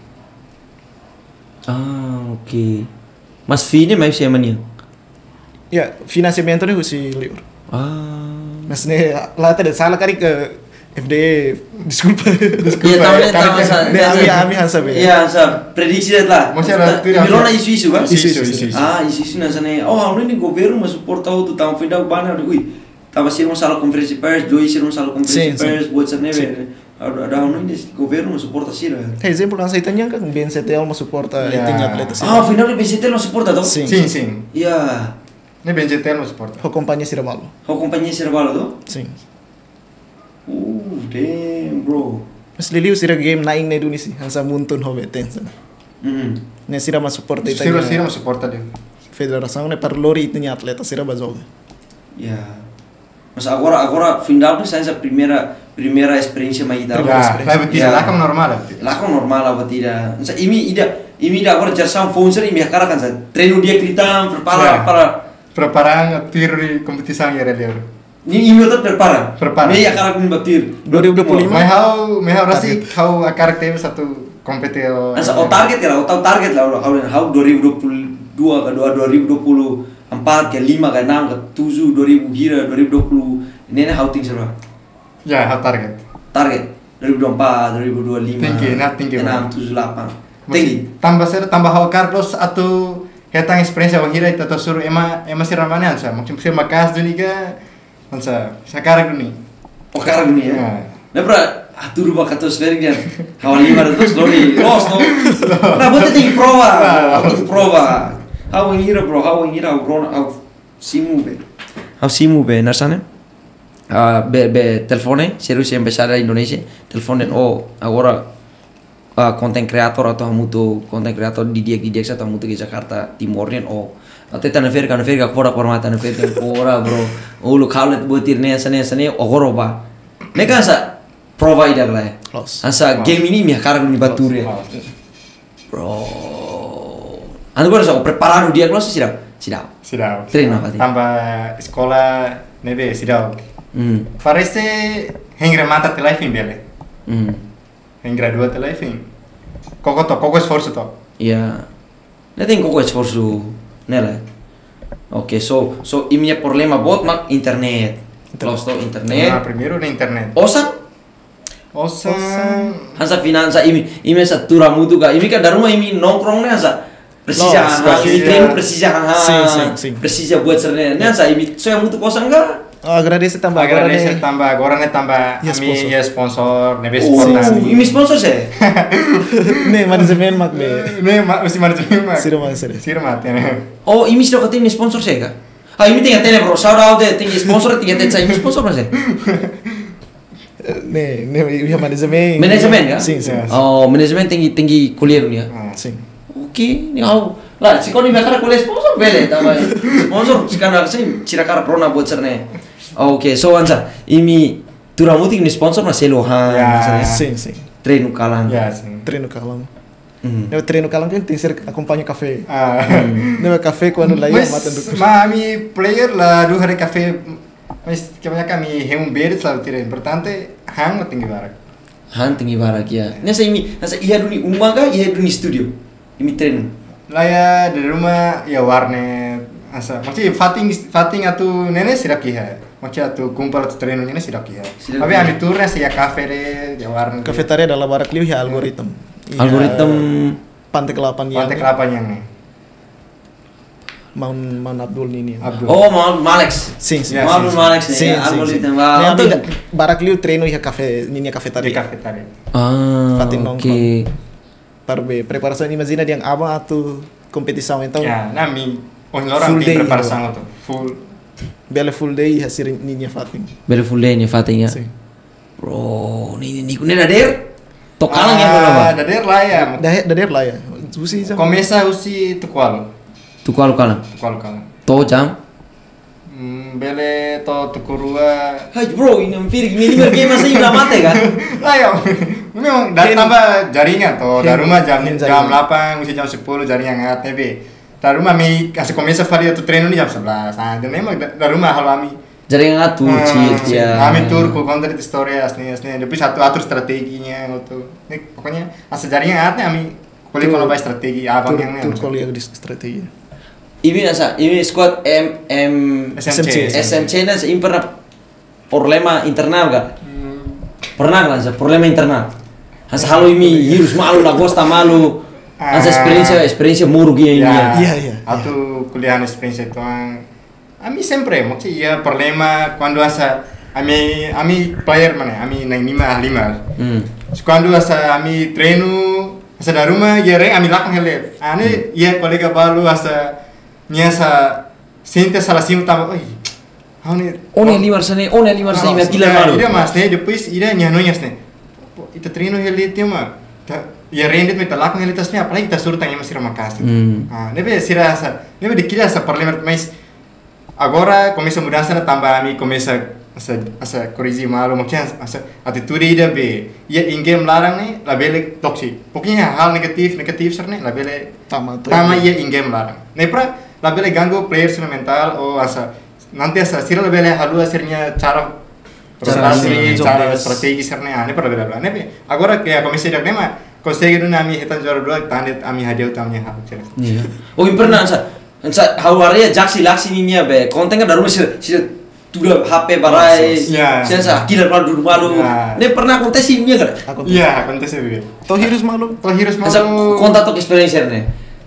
Ah, oke. Mas fee-nya mais siya man yan? Ya, financiamento ni si liur. Ah. Mas ne lata de salah kali ke F D A. Desculpa. Iya, tahu ya, deh, tahu kan- sa. Ne ami ami hansa be. Iya, sa prediksi deh lah. Masih ada tuh, Milona ada- isu-isu kan? Isu, isu, isu, isu. Ah, isu-isu na sana. Oh, ano ni governo mas suporta o tu tamo foi dar banner. Ui, tava sendo uma sala conferência de pers, dois ser uma sala conferência de Sim, sim. pers, buat sa neve. Sim. Ada ada ano ni governo mas suporta sira. Exemplo ansa itanya kan B N C T L mo suporta Ya. itanya atleta Ah, sira. final de B C T não suporta tau? Sim. Sim, sim. Iya. Ini B N C T L mau support. Ho companhia sira malo. Kau kompannya serba tu? Sim. Uh, damn, bro. Mas liliu sira game naing ne duni si hansa muntun ho beten. Hmm. Ne sira ma suporta Siro itanya. siro mau support dia. Federação ne par lori itanya atleta sira bazoga. Ya. Mas agora agora final tu saya primeira primeira experiência mai ida. Primeira Ya, experiência. lah betul Ya. lah kamu normal lah. Lá com normal a batida. Sa imi ida imi ida agora geração fonser imi cara kan sa treino dia gritam prepara Ya. para Preparan tir di kompetisi yang ya dia. ni imi tu prepara. Prepara. Me ya cara com batir. dua ribu dua puluh lima. Mai hau mai hau rasi hau karakter satu kompetisi. Asa o target ya, o tau target lah how how dua ribu dua puluh dua ke dua ribu dua puluh empat ke lima ke enam ke tujuh dua ribu gira dua ribu dua puluh ini how things serba. Ya, hau target. Target dua ribu dua puluh empat, dua ribu dua puluh lima, Tinggi, nah, tinggi, enam, bro. tujuh, delapan. Masih Tinggi. tambah ser tambah hau kartos atau hetang experience yang hira itu atau suruh ema ema sih ramane ansa. Maksud sih makas duni ke ansa. Sekarang duni. O cara gini Ya. ya. Nah, pra atur ba katos veri dia. Hawa lima ratus lori. Los no. Nah, bote tem prova. Tem prova. Hawa ngira bro, hawa ngira bro, hawa simu be. Hawa simu be nasane. Ah, be be telefone, serius yang besar di Indonesia. Telefone oh agora uh, content creator atau mutu content creator di dia di dia atau mutu di Jakarta Timornya oh atau tanah fer kan fer ka pora pora tanah fer kan pora bro oh lu kalet buatir ne sane sane ogoro ba ne kan sa provider lah Los. asa game ini mi karang ni bature bro anu gua sa preparado dia kelas sih sih Sudah. Treino apa, Ti? Tambah sekolah nebe sudah. hmm Parece hengre mata te life bele. hmm Hengre dua te life. Koko to, koko esforço to. ya ne tem coco esforço nela ok so so i minha problema bot mak internet Close to Nah, internet primeiro na internet. osan Osa. hansa finansa imi imi sa tura mutu ka imi ka daruma imi nongkrong ne hansa precisa Los, ha imi precisa. treino precisa ha Sim, sim, sim. precisa buat serne ne hansa imi so yang mutu kosan ka Oh, agradece tambah agora Agradece ne. tambah, agora ne tambah Ya, ami sponsor. ya sponsor, nebe oh sponsor. imi sponsor se Ne manajemen mak be. Ne ma mesti manajemen ma. Sira ma sira. Sira ma tiene. oh imi sudah katanya sponsor se ka ah imi tinggal tele bro shout out deh tinggal sponsor tinggal tele imi sponsor mas se Nih, nih iya manajemen. Manajemen kan? Sim, sim. Ya. Oh, manajemen tinggi tinggi kuliah dunia. Ah. Sim. Oke, ini aku. Lah, si kau ni bakal kuliah sponsor bele, tambah sponsor. Sekarang saya cirakar prona buat cerne. Oke, so ansa, ini turamuti ini sponsor mas Elohan. Ya. Sim, sim. Trenu kalan. Ya, sim. Treino kalang. Hmm. Nih treino kalang kan tem ser acompanha café. Ah. Nih café quando lá ia Mas, mata do. mami player lah dua hari kafe, mas kebanyakan kami hemu beri selalu tidak importante hang tinggi barak. Han tinggi barak ya. Nasa ini, nasa iya duni umaga, iya duni studio. Ini trenu. Lah ya dari rumah ya warnet, asa maksudnya fating fating atau nenek sidak kiha, maksudnya atau kumpul atau treino nenek sidak kiha. Sidak Tapi kiha. ami turnya sih ya kafe deh, ya warnet. Cafetaria adalah barak liu ya algoritma. Iya, Algoritma Pantai Kelapan yang Pantai Kelapa yang nih. Maun Maun Abdul ini. Abdul. Oh, mau Malex. Sim, sim. Ya, Mau sim, sim. Malex nih. Sim, ya, sim, Algoritma. sim. Wah, Nih, untuk ambil barak liu treino ya kafe ini Di cafetaria. kafetaria. Ah, Fatin oke. nongkrong. Parbe preparação imagina yang abang atau competição então Ya, nami oh orang Full tim day, preparação tuh full. bela full day hasil ninya Fatin. Bele full day nih Fatin ya. Sim. Bro, ini ini kunen ader. Tokalang ya bro, Ah, dader lah ya. Dah dah der lah ya. Susi jam. Começa usi tukual, Tu kalu kalang. tukual kalang. To jam. Hmm, bele to tukurua. Hai bro, ini hampir ini game masih udah mati kan? Lah ya, memang dari tambah jaringan toh. Dari rumah jam Hin jam jaringan. delapan, usia jam sepuluh jaringan ngat T V. Dari rumah mi kasih começa faria tu treino ni jam sebelas. Ah, dan memang da- dari rumah hal ami. Jadi ngatur cheat ya. Kami tur ku konten di story asni asni. Tapi satu atur strateginya gitu. Ini pokoknya asa jaringan ngat ami. Kuliah kalau baik strategi abang Tur yang tur nih. kuliah di strategi. Ini nasa, ini squad M M S M C. S M C nasa ini pernah problema internal kan? Hmm. Pernah kan? Nasa problema internal. Nasa halo ini hirus malu lah, gosta malu. Nasa experiência experiência murug ya ini. Ya, ya. Iya, iya, Atau kuliah experience itu ang ami sempre, maksudnya ya problema quando asa ami ami player mana, ami nang lima lima. Hmm. Quando asa ami treino, asa da rumah ya reng ami lakang hele. Ane ya kolega baru asa nya sa sente salah sim tamba, oi. Ane Oh nih lima sana, oh nih lima sana ini gila malu. Ida mas ne depois ida nya no nyas ne. Ita treino hele tema. Ta ya rendet me talakang hele tasne apalagi ta suruh tanya masih rumah kasih. Hmm. Ah, nebe sira asa, nebe dikira asa problema mas agora começa a mudança na tamba ami começa asa asa corrigir malu maksudnya asa atitude ida be ya in game larang ne la bele toxic pokoknya hal negatif negatif serne la bele Tama tuh. tama ya in game larang ne pra la bele ganggu player sira mental o asa nanti asa sira la bele halu asirnya cara Cara presentasi ini, cara job strategi serne ah ne pra bele bele ne be agora que começa a nema consegue dun ami hitan juara dua tandet ami hadiah utamanya hal cerita. Iya. Oh ini pernah nasa, nasa hawaria jaksi laksi ini ya be. Konten kan dari rumah sih sih tuh H P barai. Ya. Sih nasa gila malu dulu malu. Ya. Ini pernah konten sih ini kan? Aku Iya, kontes ya be. Toh hirus malu. Toh hirus mau Nasa kontak tok experience nih.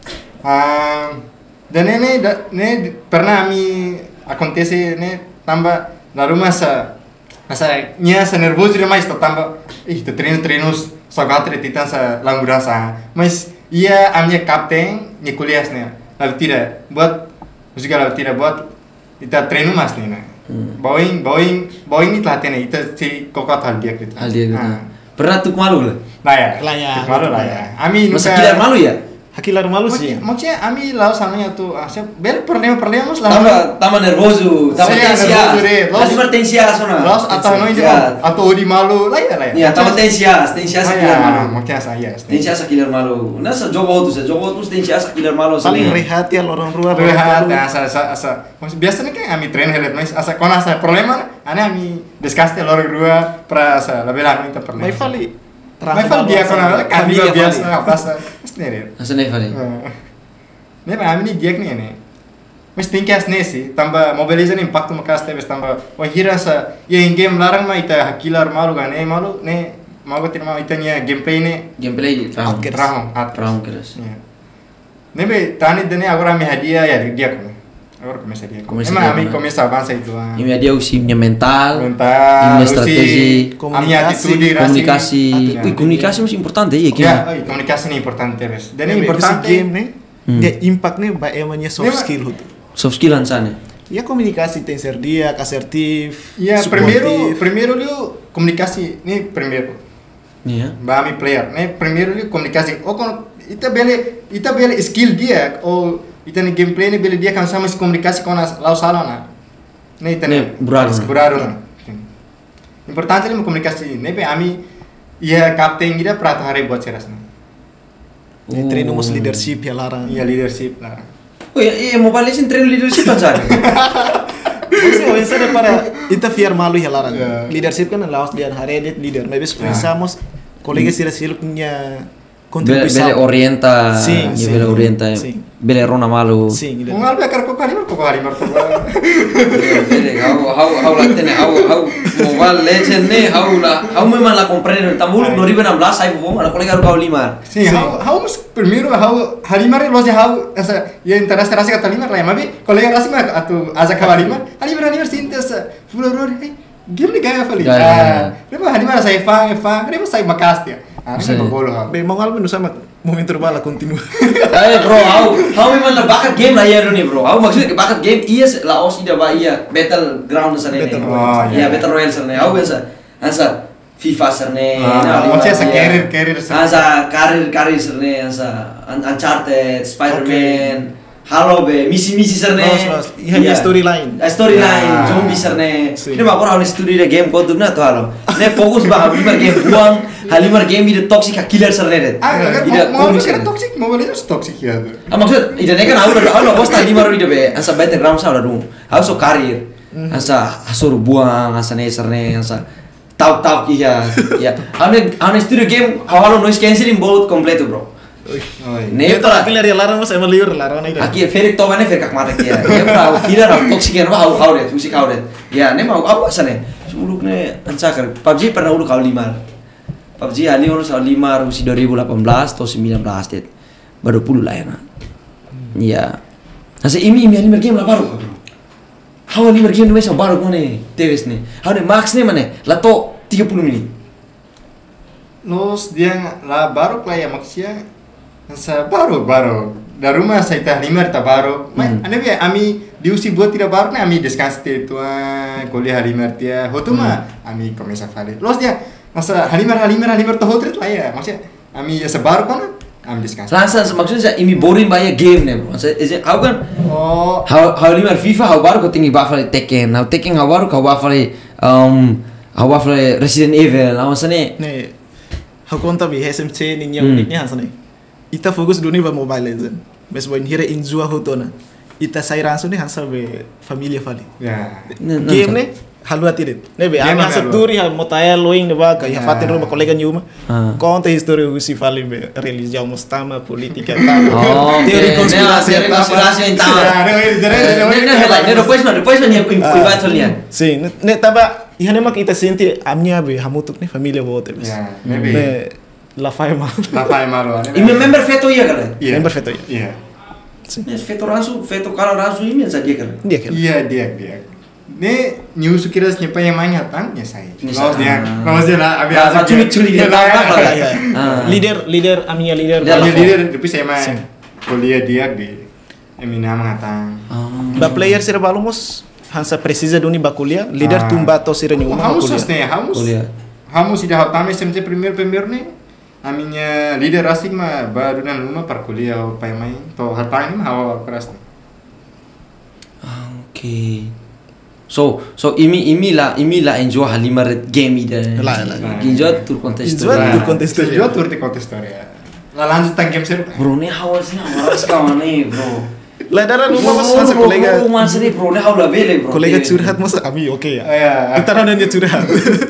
Ah, dan ini da, ini di- pernah mi acontece ini tambah la rumah sa asa nya sa nervoso demais to tambah ih tu treino treinos só gatre titan sa lamburança mas ia a minha captain ni kuliah né la tira buat musika la tira buat ita treino mas né Boeing Boeing Boeing ni telah tena ita si kokot hal dia gitu Hal dia gitu. Ah. Pernah tuh malu lah. Lah ya Lah ya. malu lah ya ami Masa nuka- gila malu ya? Hakilar malu sih. Maksudnya, maksudnya ami laos sananya tuh, ah, saya bel problema problema lah. Tambah tambah nervoso, tambah Saya tensia. nervoso deh. Laos- Tadi bertensia sana. Laos atau no ini Ya. atau di malu lah ya lah ya. Iya, tambah tensia, tensia Ah, sekilar ya, malu. maksudnya saya. Tensia sekilar malu. Nah, sa jogo tuh, sa jogo tuh tensia sekilar malu. Paling Sana. rehat ya orang luar. Rehat, asa asa asa. Maksud biasanya kan ami train helet mas asa kona asa problema, ane ami discuss lor dua pra asa la bela minta problema. Mai fali. Mai fal dia kona kan juga biasa apa asa. Sendiri. Asa nih fali. Ne ba ami ni dia nih ne. Mas tinggi as nesse, tambah mobiliza ni impacto makas tebes tambah. Wah hira sa ya in game larang ma ita hakilar malu kan eh malu ne mau tir mau itanya gameplay ne Gameplay round. Akhir. rahong at Round keras. Ya. Ne be tani dene agora mi hadiah ya dia kan. Agora começa dia. Começa Emang dia, ami né? começa avança itu. ah. Ini dia usimnya mental, Mental, ini usi, strategi, ami attitude, rasi. komunikasi. Ya. Wih, komunikasi masih importante ya, Ya, kira. oi, komunikasi ini importante res. Dan Ini ini importante game nih. Hmm. Dia impact nih ba emangnya soft Memang- skill itu. Soft skill sana. Ya komunikasi tem ser dia, asertif, Ya, suportif. primeiro, primeiro liu komunikasi ini primeiro. Iya. Bami player, né? Primeiro ele komunikasi. Oh, quando ita bele, ita bele skill dia, ou ita ni gameplay ni bele dia kan sama se komunikasi com as lá sala na. Né, ita Né, ni burado. burado. Importante ele komunikasi, né? Pe ami ia captain dia prata hari buat seras. Ni treino mus leadership ya larang. Ia leadership lah. Oh iya, iya Mobile Legends treino leadership kan sabe. Você vai ser para ita fiar malu ya larang. Yeah. Leadership kan laos dia hari edit leader. Mas Yeah. pensamos colegas sira sila punya Bele, contribuição. bele orienta, Sim, ya, sim. bele orienta, Sim. bele rona malu. Sim, Um albe akar kok hari kok hari mar Bele, how how how la tene, how how Mobile Legends ne, how la how memang la comprende. Tambulu dua ribu enam belas saya bom, ada kolega kau lima. Sim, how how mas primeiro how harimar los de how essa ia interesse rasa kata harimar lah, mas colega rasa mah atu aza ka harimar, harimar harimar sinta essa furor hey game ni gaya fali. Ah, leva harimar saya fang fang, leva saya makastia. Ah, Sim. ini bolo how. Be mau algo no sama momento bala continua. Eh bro, how how memang la bakat game lah ya nih bro. How maksudnya bakat game iya la os ida ba iya battleground sana Battle ne. Royale. Iya battle royale sana. How biasa? Asa FIFA sana. Ah, maksudnya sa career career sa. Asa karir karir sana, asa Uncharted, Spider-Man. Halo be, misi-misi sana. Los, los. Iya, iya, storyline. Storyline, Ah. zombie sana. Sim. Ini mah orang studi de game kau tuh na tuh halo. Ne fokus bah halimar game buang, halimar game ide toxic killer sana deh. Ah, Ida mau mau komik kira sana. toxic, mau boleh itu toxic ya tuh. Ah maksud ida ne kan aku udah aku bos tadi baru ide be, asa battleground sa udah dong. Aku so karir, asa asur buang, asa ne serne, asa tau tau kia, ya. Ane ane studio game awalnya noise cancelling both komplit bro. Oh, Ne Itu pra aquilo ya larang mas emang liur larang ida. aqui ferik to mane ferik mata kia. Ya pra kira ra toxic ya mau kau deh, musik kau deh. Ya ne mau aku asa ne. Suluk ne ancakar. P U B G pernah udah kau lima. P U B G ali orang soal lima rusi dua ribu delapan belas atau sembilan belas deh. Baru puluh lah ya na. Iya. Nasa imi imi ani game lah baru. How ani game ni baru kone T V ni. How ne max ne mana? Lato tiga puluh menit. Los dia lah baru lah ya maksudnya sa baru baru dari rumah saya tah lima ta baru Hmm. ane be ami diusi buat tidak baru nih ami descanse tu kuliah halimar tia hotu mah ami começa a falar los dia masa halimar halimar halimar to hotret lah ya maksudnya ami ya sebaru kan ami descanse Lansan maksudnya imi boring banyak game ne bro. Saya how kan oh how how lima FIFA how baru kau tinggi bafale Tekken. How Tekken how baru kau bafale um how bafale Resident Evil. How sana Ne, how conta bi S M C ninya Hmm. uniknya sana. Ita fokus dunia ba Mobile Legend. Mas boin hira injua hotona. Ita sai ransu ni hansa be familia fali. ya Game ne halu ati dit. Ne be Game ami ame hansa halu. turi ha motaya loing ne ba ka ya Ya. fatin ro ba kolega nyuma. Ah. Conta história usi fali be religião mustama politika tama. Oh, Teori okay. konspirasi Teori tama. konspirasi yang tama. ya ne ne ne Ne ne helai, ne depois mah depois mah ni private lian. Sim, ne, ne taba ihane mak ita senti amnya be hamutuk ne familia bote bes. ya ne be Ne la fai mal. la fai malo ane Imi member feto iya kan? Iya. Member feto ya. iya Ne feto ransu, feto kalau ransu imi yang sadia kan. Dia kan. iya dia dia ne news kira siapa yang main tang ya saya Ni los dia saya. los dia lah abi Ah, curi-curi dia, tak apa lah. Ya, ya. Ah. Leader, leader, amnya leader. Dia Dia lah. dia tapi saya mah Sim. kuliah dia di Emina mengatang. Ba player sira balumos hansa precisa duni ba kuliah, leader Ah. tumba to sira ni uma Hamus kuliah. nih, hamus. Kuliah. Hamus sudah hotame S M C primer primer nih. Aminya leader asing mah baru dan luma par kuliah apa main. To hatang mah hawa keras nih. Okay. So, so imi imi lah imi lah enjoy halimar game ida. Lah, lah. Enjoy tur contest. Enjoy. Bro, tur contest Tujuh tur di contest ya. Lah lanjut tang game seru. ni hawa sini hawa sekarang nih bro. Lah dara Bro, luma mas hansa bro, kolega. bro, mas ni bro, ni hawa bele bro. Kolega curhat masa kami oke ya. Iya. Kita orang dia curhat.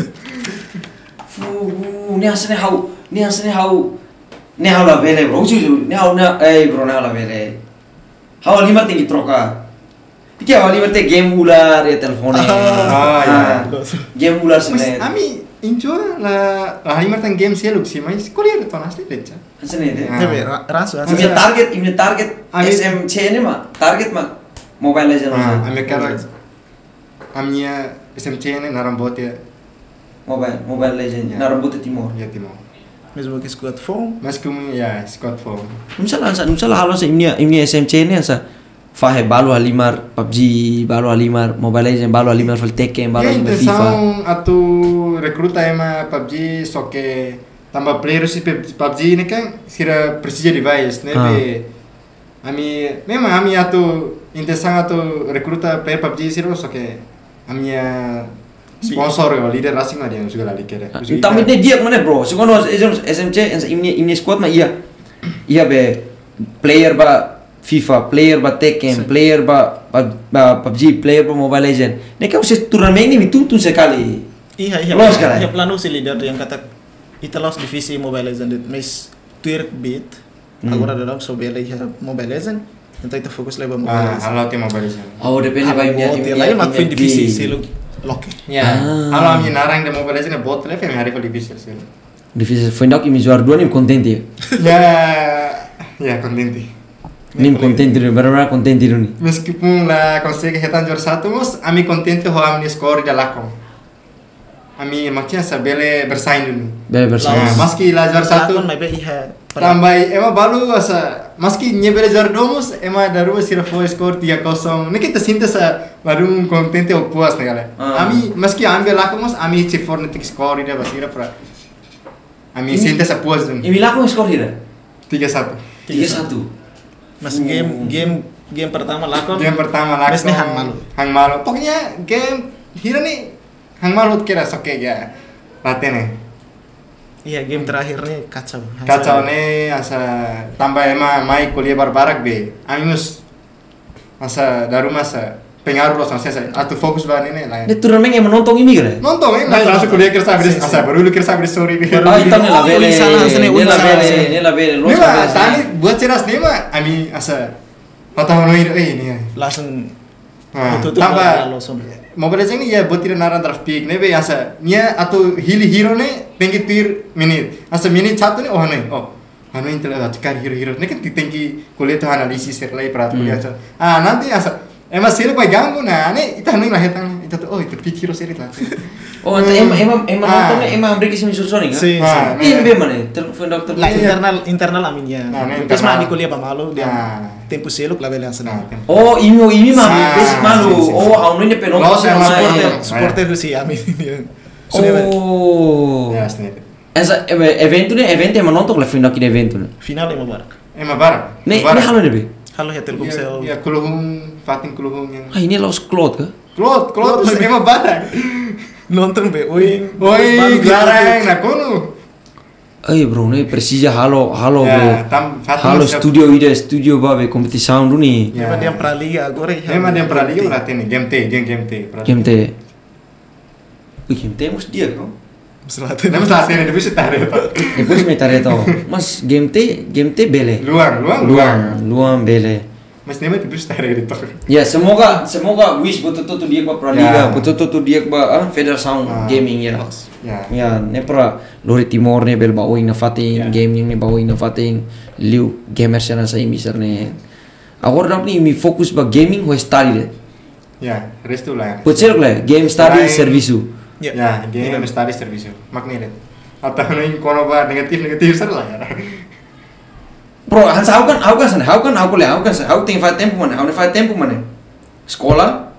Fu, ni asne hawa, ni asne hawa. Ni hawa bele bro. Uju, ni hawa na eh bro, ni hawa bele. Hawa lima tinggi troka. Iki hawa lima te game ular ya teleponnya. Ah, ya. Game ular Mas sene. ami enjoy lah lah lima tang game sih lu sih mas kuliah itu asli leca. Sene deh. Ah. Nebe rasu hansa. Imnya target, imnya target Ami- S M C ini mah, target mah Mobile Legends. Ah, mah. ami kara amnya S M C ini narambot ya. Mobile, Mobile Legends. Ya. Narambut Timor. Ya timau. Mesmo que squad phone. Mas kum ya Scott Form. Misalnya, ansa, misalnya halo sa imnya, imnya S M C ini ansa Fahe balu halimar P U B G, balu halimar Mobile Legends, balu halimar fal Tekken, balu Ya halimar FIFA. intenção atu recruta ema P U B G só que tambah player si P U B G ini kan sira precisa device, né? Ah. Be ami memang ami atu intenção atu recruta player P U B G sira só que a minha sponsor o líder asing lah dia juga lali kira. Tapi dia mana bro? Sekono S M C ini ini squad mah iya. Iya be player ba FIFA, player ba Tekken, player ba ba P U B G, player ba Mobile Legends. Nek kau se turnamen ini tuntun sekali. Iya, iya. Los cara. Iya, plano si leader yang kata ita los divisi Mobile Legends, mas tuir beat. Agora dalam so bela iya Mobile Legends. Então ita fokus leba Mobile Ah, Legends. halo tim Mobile Legends. Oh, depende ba ini. Dia lain mak fin divisi si lu loke. Ya, halo ami narang de Mobile Legends bot le fem hari fal divisi sih. Difícil foi ndak imi juar dua nim contente. Ya, ya contente. Nim contente, benar-benar contente ni. Meskipun la consegue retan juara satu, mas ami contente ho ami score de lako. Ami maksudnya sabele bersaing dulu. Bele bersama. Nah, maski la juara satu, Lakon mai be iya. tambah ema balu asa, maski nyebele juara domus, ema daru sira foi score tiga kosong. Nek kita sinta sa baru contente o puas negala. Ah. Ami maski ambil lako mas, ami cek for netik score dia basira pra. Ami sinta sa puas dun. Imi lako skor dia. tiga satu. tiga satu. Mas game game game pertama lakon. Game pertama lako. Mas ni hang malu. Hang malu. Pokoknya game hira nih hang malu kira soke ya. Latihan nih. Iya, game terakhir nih kacau. Kacau nih asa tambah emang mai kuliah barbarak be. Ami mus asa daru masa pengaruh loh sama saya. Atu fokus banget ini lain. Ini turnamen yang menonton ini kan? Nonton eh nggak langsung kuliah kerja habis asa baru lu kerja habis sorry. Ah, itu nih lah bele. Ini salah, sana, Ini lah salah, bele, sana. ini lah bele. Lo Nih mah salah. tadi buat ceras nih mah ami asa patah honoir eh ini. Langsung Nah, itu tuh tambah langsung. Mobile Legends ini ya buat tidak naran draft pick nih be asa nia atau hili hero nih tinggi tir menit asa menit satu nih oh nih oh anu ini telah cekar hero hero nih kan tinggi kuliah tuh analisis serlai perat kuliah tuh ah nanti asa emang sih lepas ganggu nah nih itu anu lah hetang itu tuh oh itu pick hero seri lah Oh, itu emang emang emang Ah. nontonnya emang break sih Sony kan? Si, Ah, si. Ini bagaimana? Telepon dokter. Lah Iya. internal internal aminnya. Nah, ini Terus mah internal. di kuliah pamalu dia Nah. tempo seluk lah bela nah senang. Oh, ini ini mah Ah, basic malu. si, si, si. Oh, awalnya ini penonton Los sih emang Supporter Nah, supporter si amin dia. Oh. ya sendiri Esa evento nih, evento yang menonton lah final kita evento nih. Final yang barak. emang barak Nih, ini halo deh, Be. Halo ya Telkomsel. ya kuluhung fatin kuluhung yang Ah, ini los Claude kah? Claude Claude tuh emang barak Nonton be, woi. woi garang nah kono Eh bro, nih Persija halo, halo Ya, be. tam Fatima Halo siap- studio ide, studio ba be kompetisi sound nih. Ya. Memang dia praliga gore. Memang dia pernah liga berarti nih game T, game game T. Game T. Wih, game T mus dia kok. Selatan. Nama saat ini bisa tarik pak. Depois me tareto. Mas game T, game T bele. Luang, luang, Luang, luang bele. Mas Nema bisa tarik itu. Ya semoga semoga wish betul-betul dia ke Praliga, Ya. betul-betul dia ke ah, Federal Sound Ah. Gaming ya. Ya. Ya, ne pra Lori Timor ne bel bawa ina fating, Ya. gaming ne bawa ina fating, liu gamers na sa imisar ne. Agora dap ni mi fokus ba gaming ho study de. Ya, restu lah. Pocel kle, game study Lain. servisu. Ya. Ya, game study service. Magnet. Atau nih kono ba negatif negatif ser lah ya. Bro, hansa aku kan, aku kan sana, aku kan, aku le, aku kan, aku tem faz tempo mana, aku ne faz tempo mana. Sekolah,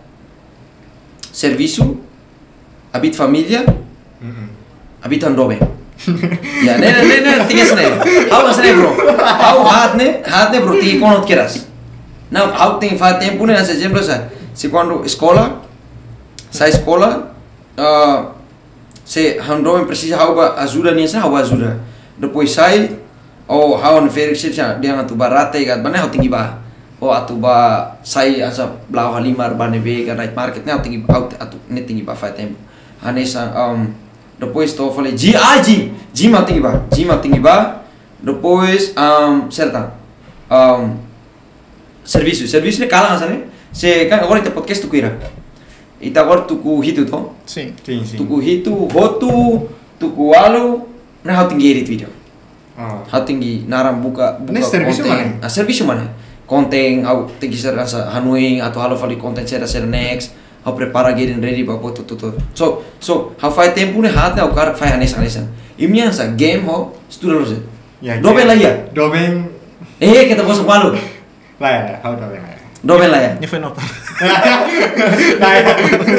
servisu, habit familia, habit andobe. Ya, ne ne ne ne, tiga sana. Aku kan sana bro. Aku hat ne, hat ne bro, tiga kono keras. Now, aku tem faz tempo ne, asa exemplo sa. Se quando escola, sa escola, uh, se andobe precisa algo ajuda nisso, algo ajuda. Depois sai oh hawan Felix dia ngatu barate gat bana tinggi ba oh atu ba sai asa blau halimar bane be ga night market ne tinggi out atu ne tinggi ba fight tempo anesa um depois to fale G A G G ma tinggi ba G ma tinggi ba depois um certa um serviço serviço ne kala asane se kan agora ite podcast tu kira ita agora tu ku hitu to Sim. Sim, sim. tu ku hitu hotu tu ku alu ne how tinggi edit video Oh. How tinggi naram buka buka Ini servisu konten. mana? Ah, servisu mana? Konten au tinggi serasa sa hanuing atau halo fali konten sera sera next. How prepara getting ready pa tu tu tu. So so how fight tempo ne hat au kar fight anes anesan. Imian sa game ho studio Ya. Dobeng lah ya. Dobeng Eh kita bos malu. lah ya, how dobeng lah. Doben lah ya. Nya foi nota. Nah, ya.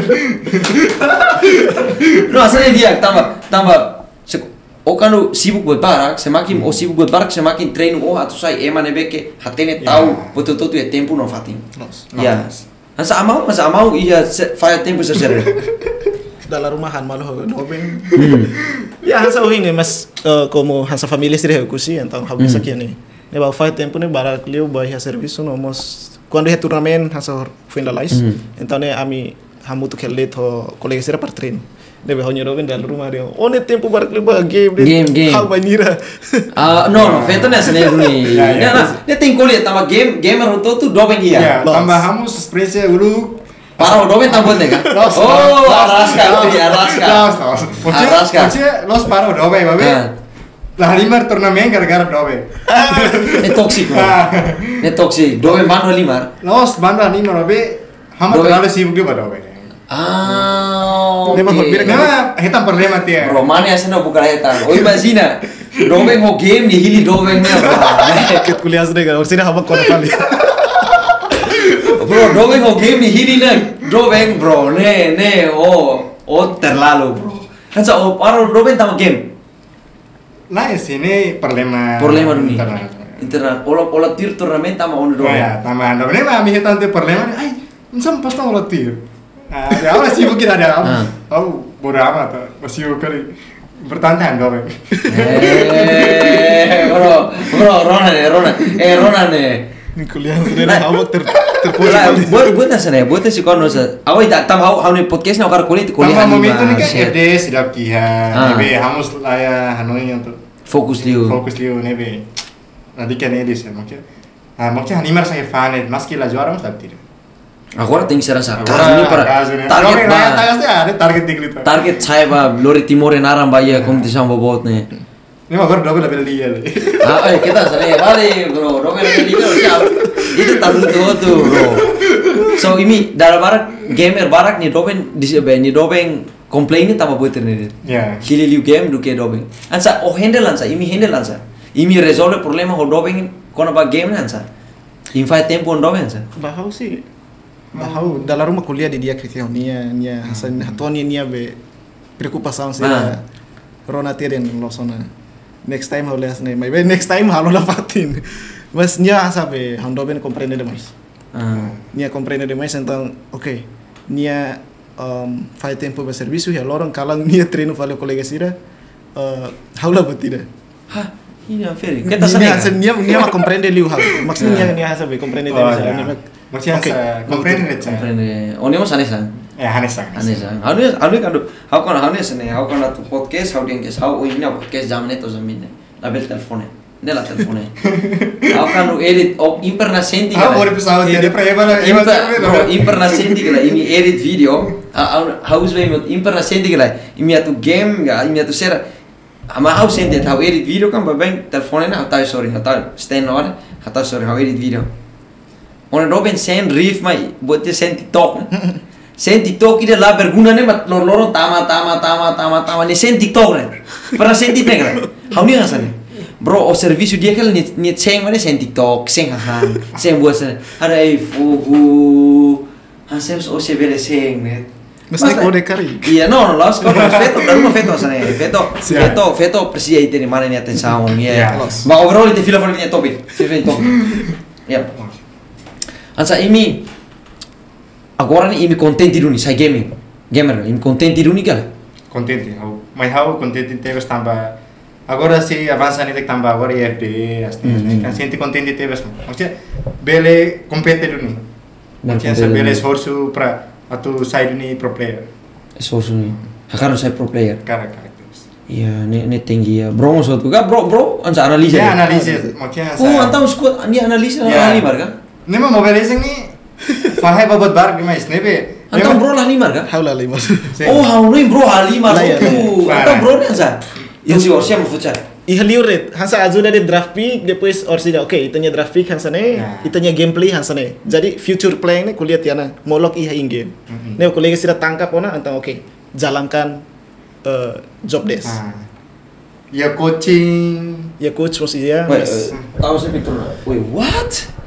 No, asalnya dia tambah tambah sek- oh kan lu sibuk buat barak, semakin oh sibuk buat barak semakin train oh atau saya emang nebeke hatene Ya. tahu betul-betul ya tempo no fatin. Nos. Ya. Asa amau, asa amau iya se- fire tempo seser. Dalam rumahan malu dobeng. Ya hansa uhin nih mas eh, como hansa família sih eu kusi então habis aqui nih. Ne ba faz tempo ne barak liu ba ya serviço no mos quando é tournament hansa fim da lais. Então ne ami hamu tu kelet ho colega sira par treino. Ne ba honyo dobeng dalam rumah dia. Oh ne tempo barak liu ba game ne. Game, game. How banira. Ah, no, no, feto nessa nih nih. Ya, ya. Nah, dia tem kuliah tambah game gamer itu tuh doben Ya, iya. Los. tambah hamus experience ulu. Parah doben tambah deh kan. Los, Oh, los, Araska, los, iya Araska. Los, los. Maksudnya, Araska. maksudnya los paro dobe, babe. Ah. Lah lima turnamen gara-gara dobe. Ini toksik bro. Ah. Ini toksik. Doben mano limar. Los banda lima babe. Hama Dobe. terlalu sibuk juga dobe. Ah, Memang oke. berbeda kan? Nah, hitam problema tia. Bro, mana ya sana bukan etan. Oh, imagina. Doben mau game di hili doben nih. Ket kuliah sih kan. Sini habak kona kali. Bro, doben mau game di hili nih. Doben bro, ne ne oh oh terlalu bro. Kan sa oh paro doben tambah game. Nah, sini problema. Problema dunia. Internet. Internet. Olah olah tir turnamen tambah on Oh doben. ya, tambahan dobe. Ini mah mi hitam tuh problema. Ay, nsam pas tong lotir. Ah, ya awal sibuk kita ada. Ah. Oh, bodoh amat. Masih kali bertahan dobe. Eh, bro, bro, Ronan nih, Ronan. Eh, Ronan nih. Kuliah sih habak ter terpusat. Lah, buat buat nasa nih, buat nasi kono sa. Awal tak tam hau hau nih podcast nih akar kuliah itu kuliah. Tambah lima, momentum ini kan set. F D sedap kiha. Ah. Nebe hamus laya hanoi untuk Fokus liu. fokus liu nebe. Nanti kan edis ya maksudnya. Ah, maksudnya hanimar saya fan meski lah juara mas tidak. Agora tem que ser essa. Agora, Caso ini para caso, né? target Jovem ba. lá, tá, ada target di klip. Target saya ba Lori Timor en Aram Bahia competição bobot nih. Ini mah baru double double dia. Ah, eh kita sana balik bro. Domen lagi di bro. Itu tahu tuh tuh bro. So ini dalam barak gamer barak nih doben di sini nih doben komplainnya tambah buat nih. Ya. Hili liu game do ke doben. Ansa oh handle ansa, ini handle ansa. Ini resolve problema ho doben kono ba game ansa. Invite tempo on doben ansa. Bahau sih. Bahau dalam rumah kuliah di dia kriteria nia nia hasan hatoni nia be preocupação sih. Ah. Rona tiren losona. Next time hau lihat nih. Maybe next time hau dapatin. Mas nia sabe handoben compreende demais. Ah. Nia compreende demais então, ok. Nia um, faz tempo de serviço e lorong kalang nia treino valeu colega sira. Uh, hau lah batida. Hah, ini apa ini? Nia Kita sana. hasan nia nia mah compreende liu hau. Maksudnya nia nia sabe compreende Oh, demais. ya. Maksudnya Oke. saya comprende aja. Comprende. Oh, ini mas aneh san. Ya, aneh sang. Aneh san. Anu anu kan how kan anu sene how kan tu podcast how dia kes how ini podcast jam neto zamine. La bel telefone. De la telefone. How kan lu edit oh imperna senti. Ah, boleh pesawat ya, dia pernah mana? Bro, imperna senti kala ini edit video. How us way imperna senti kala ini atu game ga ini atu sera. Ama how senti how edit video kan babeng telefone na tahu sorry na tahu stand on tahu sorry how edit video. Ona Robin sen riff mai buat dia sen TikTok. Sen TikTok ide la berguna ne mat lor lorong tama tama tama tama tama ni sen TikTok ne. Pernah sen TikTok ne. How ni ngasane? Bro, o serviço dia kala ni ni sen mana sen TikTok, sen hahan, sen buat sen. Ada ai fugu. Hasem o se vele sen ne. Mas nek kode kari. Iya, no, no, los kau feto, daru feto sana, feto, Siap. feto, feto persia itu ni mana ni atenção, Ya, ya. los. Ma overall itu film film ni topik, film topik. Ya. Ansa imi agora ni imi contente duni sai gaming. Gamer, imi contente duni kala. Contente, hau. Mas hau contente teves tambah. Agora se avança ni tek tambah agora F D assim. Kan sente contente teves. Maksudnya bele compete duni. Maksudnya se bele esforço para atu sai duni pro player. Esforço ni. Hakaro sai pro player. Cara karakteris. Iya, ne ne tinggi ya. Bro so tu ga bro bro ansa analisa. Ya analisis, maksudnya Oh, antau squad ni analisa Ya. na limar ka? Nema mobile racing ni fahai babot bar gimais nebe. Antau bro lah limar ka? Hau lah lima. Oh, hau noi bro halimar Lah, ya, tu. lah. Antau bro ni ansa. Yang si Orsia mau futsal. Ihaliu red, hansa ajuda de draft pick, depois orsida, oke, itanya draft pick hansa ne, Nah. itanya gameplay hansa ne. Jadi future plan ne kuliah tiana, molok iha in game. Ne kuliah sira tangkap ona, antang oke, jalankan eh, job desk. Ah. Ya coaching. Ya coach mesti ya. Wait, mas- tahu saya Victor. Wait, what?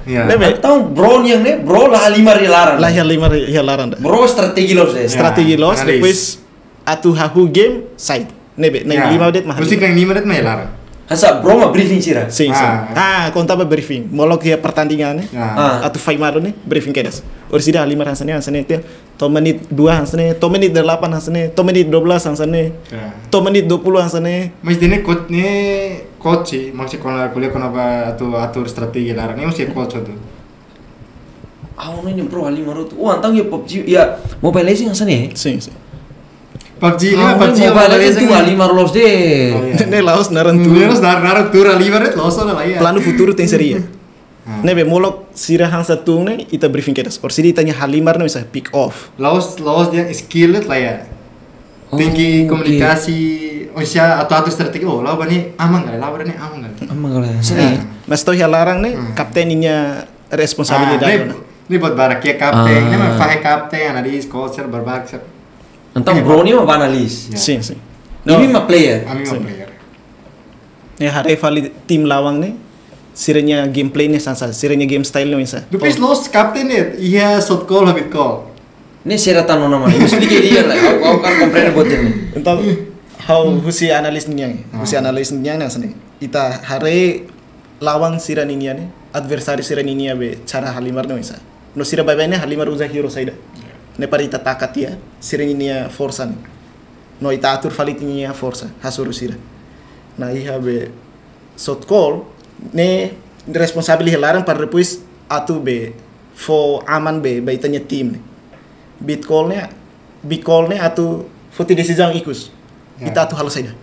Iya. Nebe Atau bro yang nih, bro lah lima rilaran. lah yang lima ya larang dah. Bro strategi los deh. Ya. Strategi los analis. depois atu hahu game side. Nebe na lima menit mah. Musik yang lima menit mah larang. Hasa bro mah briefing sih lah. Sim, sim. Ah. Ah, konta ba briefing. Molok ya pertandingan nih. Ah. Ah. Atu fai maro nih briefing kedas. Ori sida lima hansane hansane teh. To menit dua hansane, to menit delapan hansane, to menit dua belas hansane. Ya. To menit dua puluh hansane. Mas dini coach ni coach sih, maksudnya kalau kuliah kenapa atur atur strategi larang ini mesti coach itu. Ah, ini bro lima rot. Oh, antang ya P U B G ya Mobile Legends yang sana ya. Sim, sim. P U B G ini Ah, P U B G Mobile Legends tuh lima los deh. Oh, iya. Ne laos naran tu. Terus dar dar tur lima menit loso lah ya. Plano futuro tem seria. Ah. Nebe molok sira hansa tu ne ita briefing kedas. Or sidi tanya halimar ne bisa pick off. Laos laos dia skill lah ya. Oh, Tinggi oke. komunikasi, usia atau atau strategi. Oh, lawan ini aman nggak? Lawan ini aman nggak? Emang kalau yang Ah. sana. Mas to ya larang ne Hmm. kapteninya Ah, responsabilidad. ini ini buat barak ya kapten, Ah. ini mah fahe kapten, analis, coach, berbarak. Entang bro ini mah analis. Ya. Sim, sim. Ini mah player. Kami mau Sim. player. Ne hare vali tim lawang ne siranya gameplay ne sansa, siranya game style ne bisa. Dupis los kapten it, iya shot call habit call. Ini seratan nama. Ini sedikit dia lah. Aku aku kan komplain buat ini. Entah how husi analis niya, Ah. husi analis niya na sini. Ita hare lawang sira niya ne, adversary sira niya be cara halimar ne bisa. No sira bye ne halimar uza hero saida. Ne pari ita takat ya, sira niya forsa ne. No ita atur falit niya forsa, hasuru sira. Na iha be shot call ne responsabilidade larang para depois atu be fo aman be be itanya tim ne. Beat call ne, beat call ne atu foti decisão ikus. Ya. Ita atu halus saja.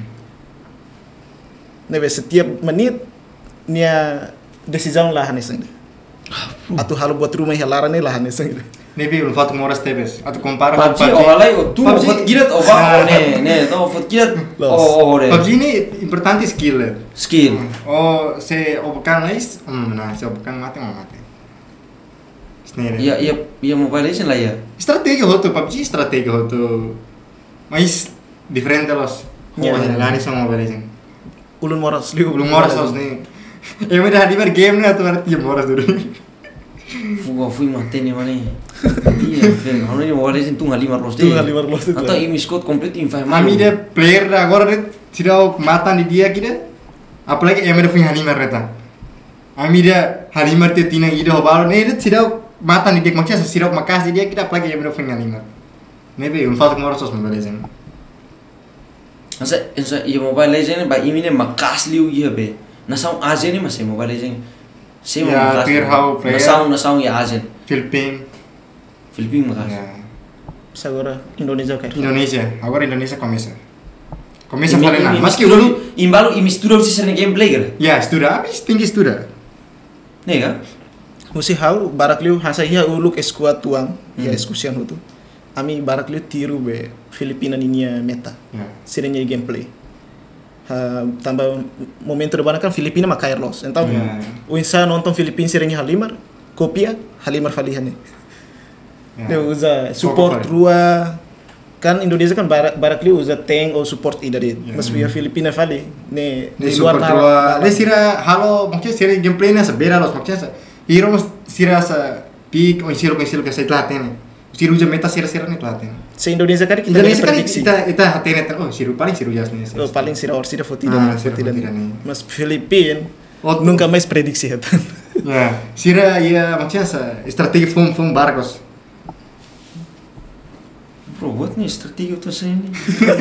Nebe setiap menit nia decisão lah hanesang. Atu halu buat rumah ya larang ne lah hanesang. Nebi ul fatu moras tebes. Atau compara P U B G oh alai oh tu P U B G. fot girat oh Ah. bah ne ne no fot girat Los. oh oh P U B G deh. ini importante skill. eh. Skill. Oh, se obukan lais, hmm, nah, se obukan mati mau mati. Snare. Iya iya iya Mobile Legends lah ya. Strategi hotu, P U B G strategi hotu. Mas diferente los. Ya. Oh, lani sama Mobile Legends. Ulun moras liu. Belum moras los nih. Ya udah di game nih atau berarti moras dulu. Fuga fui mate nih mana. Iya, kan. Kalau ini Mobile Legends tuh nggak lima los deh. Tuh nggak lima los itu. Atau ini squad komplit infai Mami dia player agora dia tidak matan di dia kita. Apalagi yang ada punya Halimar reta. Ami dia Halimar dia tinang ide baru nih dia tidak matan di dia maksudnya tidak makasih dia kita apalagi yang ada punya Halimar. Maybe un fato moras los Mobile Legends. Masa masa iya Mobile Legends ba ini nih makas liu iya be. Nasau aja nih masih Mobile Legends. Saya mau Ya, makas. clear how player. Nasau nasau ya aja. Philippines. Filipin makas. Ya. Sagora Indonesia kayak. Indonesia, agora Indonesia começa. Começa Imi- falando, imi mas que mistura- dulu Imbalo i mistura si sering gameplay kan? ya estuda, habis tinggi estuda. Nih kan? Musi hau barak liu hasa hiya uluk eskuat tuang ya Hmm. eskusian hutu. Ami barak liu tiru be Filipina ninya meta. Ya. Sirenya gameplay. Ha, tambah momento depan kan Filipina maka los. Então, Ya. o insan nonton Filipina sirenya Halimar, kopia Halimar falihan. Ya. Dia usa support Foco, rua kan Indonesia kan barak barak liu usa tank ou support ida dit. Ya. Mas via Filipina fali ne Di super nara- tua, dia sira halo, maksudnya sira gameplay nya sebeda los, maksudnya sa- hero mas sira sa pick o sira ko sira ka sa telaten. Sira uja meta sira sira ni telaten. se Indonesia kan kita Indonesia kan prediksi. kita kita hatene oh sira paling sira uja nih. Oh, paling sira or sira foti Ah, dan sira foti dan. foti dan. Mas Filipin Oh, nunca mais prediksi hatan. Ya, sira ya maksudnya sa strategi fum fum barcos. Bro, buat nih strategi tuh saya ini.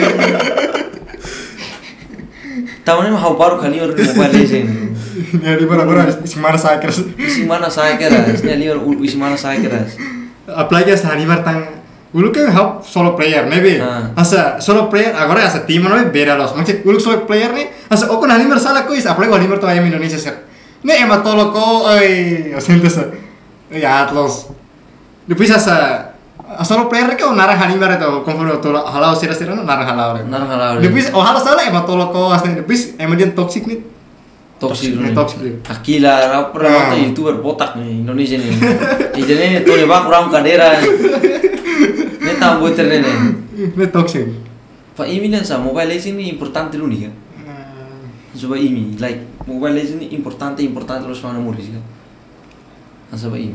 Tahun ini mau baru kali orang Mobile Legends. Ya di bara-bara semana saya kira. Isi mana saya keras? Ini lihat isi mana saya keras. Apalagi as Halimar tang Ulu kan help solo player, maybe. Ah. Asa solo player, agora asa tim no beda los. Maksud ulu solo player nih, asa oko Halimar salah kuis, apalagi Halimar tuh ayam Indonesia ser. Ne ema tolo ko, oi, o siento sa. Ya atlos. Depois asa a solo player que o nara Halimar itu conforme to halau sira-sira no nara halau. Nara halau. Depois o halau salah ema tolo ko, asa depois ema dia toxic nih. Toxic nih, nih. toxic nih. Akila, apa pernah Ah. nonton youtuber botak nih Indonesia nih. Ini tuh lebak orang kadera. Ini tahu buat nih. Ne toxic. Pak ini nih sa Mobile Legends ini importante lu nih kan. Coba ini, like Mobile Legends ini importante importante terus mana murid kan. Ansa ba ini.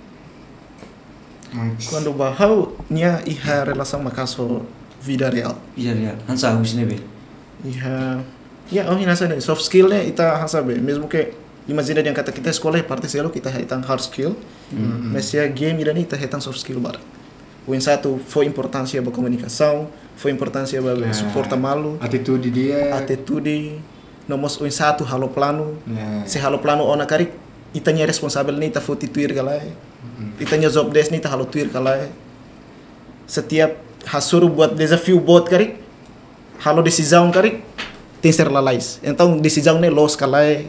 Quando bahau nia iha relação makaso vida real. Iya real. Ansa hus nebe. Iha ya oh ina sana soft skill nya ita hasabe mesmo que imagina yang kata kita sekolah parte selo kita hitang hard skill. Mas ya game ida ita hitang soft skill bar. O satu foi importância ba comunicação, foi importância ba Yeah. suporta malu, Atitude dia. atitude, nomos o satu halo plano. Yeah. Se halo plano ona kari itanya responsável ni ita foti tuir galai. Itanya job desk ni ita halo tuir galai. Setiap hasuru buat desafio buat kari halo decisão kari tem ser lalais. Então decisão ni los kalai.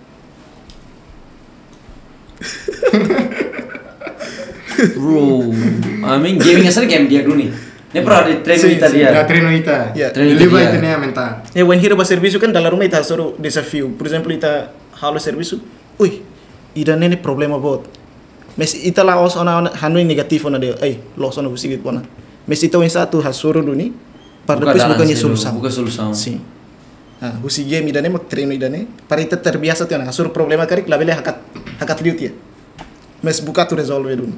Bro, I mean gaming asal game dia dulu nih. Ini pernah di training Sim, kita sim. dia. Ya treino ita. Yeah. Treino Ele vai dia. ter a mental. Ya when hira ba serviço kan dalam rumah ita hasuru desafio. Por exemplo ita halo serviço. Ui, ida nene problema bot. Mas ita la os ona hanu negatif ona de. Ai, los ona busigit bona. Mas ita wen satu hasuru duni. Para Buka depois dalam bukannya selo, solução. buka solução. Sim. Ah, husi game idane mak treino idane. Para ita terbiasa tiana hasuru problema karik labele hakat hakat liut ya. Mas buka tu resolve dun.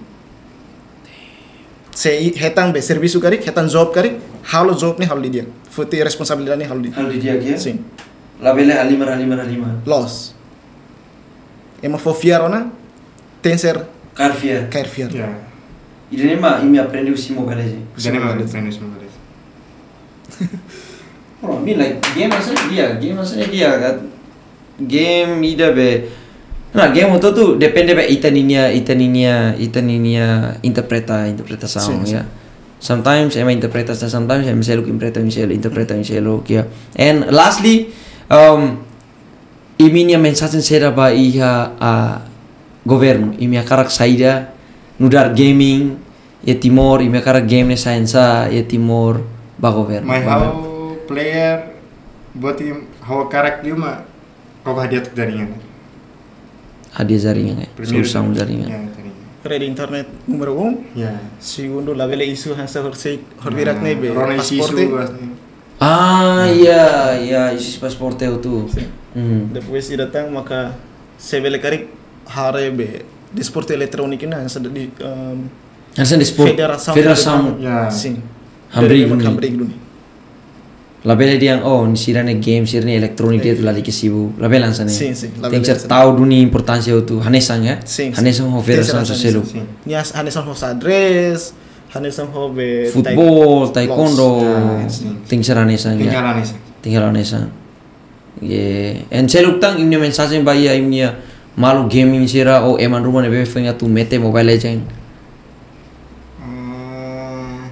Se i- hetang be serviço karik, hetang job karik, halo job ni halo di dia. Futi responsabilidade ni halo di. Hal di dia kia. Sim. Labele halimar halimar halimar. Los. Ema fo fiar ona tem ser Carfier. cair fiar. Ya. Ini mah ini aprende usi mobile aja. Jadi mah treino semua guys. Bro, I mean like game asal dia, game asal dia kan. Game ida be. Nah, game itu tuh depende be itaninya, itaninya, itaninya interpreta, interpretação, Sim, sim. ya. Sometimes ema interpretação, sometimes ema selo interpreta, selo interpreta, selo kia. And lastly, um, iminya mensagem será ba iha a governo, imia karak saida nudar gaming, ya timor, imia karak game ne sainsa, ya timor ba governo. Mas how player buat tim how karak dia mah kau hadiah tuh jaringan. Hadiah jaringan ya, Primeiro solução Ya, jaringan. jaringan. Rede internet número um. Ya. Segundo, la vele isu hansa horsei horbirak ne be Rona isu pasporte. Ah, iya, iya, isi pasporte itu. Sim. Hmm. Depois ida tang maka se vele karik hare be desporte elektronik na hansa di um, Harusnya di sport Federação. Federação Ya. sim. Hambrig Dari duni. hambrig duni. label dia oh ni sirane game sirane elektronik dia tu lali kesibu label langsane. Sim, sim, label Tem que langsane. tahu duni importância itu hanesang ya. Sim, sim. Hanesang ho Federação Tem que ser selo. Sim. Nias hanesan ho sadres, hanesan ho be Futebol, taekwondo, Ya, sim. tem que ser hanesang ya. Tinggalan nih. Tinggal hanesang. Ye, en seluk tang imnya mensagem bahia imnya malu gaming sira o eman rumah nebe fenga tu mete mobile legend. Hmm.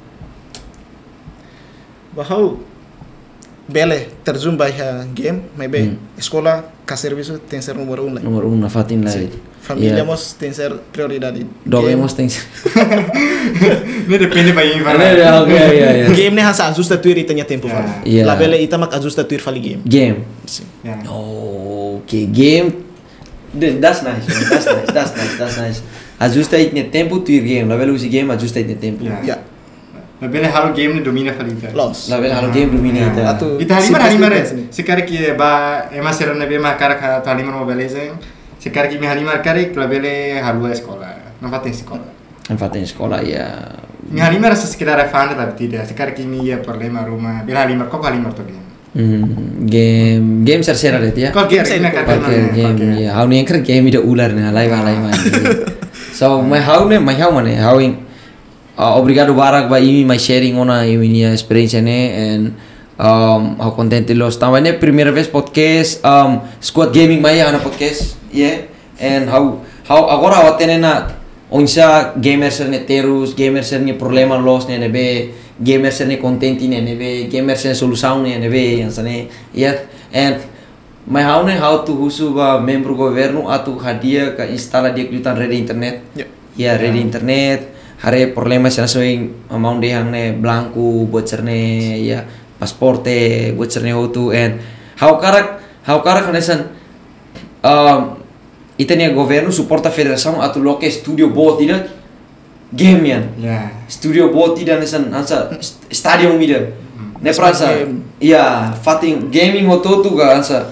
bahau bele terjun bahia game, maybe Hmm. escola ka serviço tem ser número um lá. Nomor uno fatin lah. Sim. Família Yeah. mos tem ser prioridade. Dog Game- mos tem. Ini depende banyak Oke, varian. ya ya. game ne hansa ajusta tuir itanya tempo Yeah. fali. Yeah. La bele ita mak ajusta tuir fali game. Game. Sim. Ya. Oh, okay, game. Th- That's nice, man. That's nice. That's nice. That's nice. Ajusta itne tempo tu ir game. La vela usi game ajusta itne tempo. Ya. Ya, Lebih halo game ni domina falita. los. La vela halo game domina ita. Atu- Ita halimar Sim, halimar sim, sim. sekarang ki ba emas seran nabe ma karak ha halimar mo beleza. Sekarang ki mi halimar karik labele halu sekolah. Nampak ting sekolah. Infatti in sekolah ya. Mi halimar sa sekedar fan tapi tidak. Sekarang ki mi ya problema rumah. Bila halimar kok halimar to game. Hmm, game game sera-sera det ya. Kok game Game ini saya kata Parkir game ya. Hau ni angker game ida ular na lai lai man. So my how ne my how mane how in uh, obrigado barak ba imi my sharing ona imi nia experience ne and um how contente los tama ne primeira vez podcast um squad gaming maya ana podcast yeah and how how agora watene na onsa gamers ne terus gamers ne problema los ne be gamers ne contenti ne be gamers ne solução ne be yang sane yeah and my how ne how to husu ba membro governo atu hadia ka instala dia kutan rede internet Ya. ya rede internet hare problema sana soing amount de hang ne blanco bocerne ya pasporte bocerne hotu and how karak how karak hanesan um itania governo suporta federação atu loke studio bot tidak game yan Ya. studio bot tidak nesan ansa st- stadium mida ne Smart pransa game. iya fating gaming hotu tu ga ansa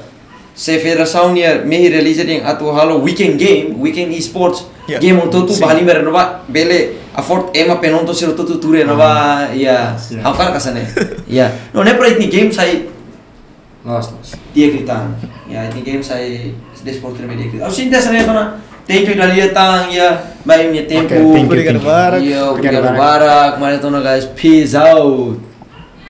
se federação nia mehi realiza ding atu halo weekend game, weekend esports Yeah. game untuk tu Sim. bahali mer nova bele afford ema penonton siro tu ture nova ya Yeah. apa kasane ya no ne pra itni game sai Lost, lost. dia kritan ya itni game sai desporter media kritan au sinta sana tona thank you dali datang ya bye minha tempo Okay, thank you, Obrigado, thank you. Barak. Iya, Obrigado, obrigado Barak. Barak. Kemarin tuh guys, peace out.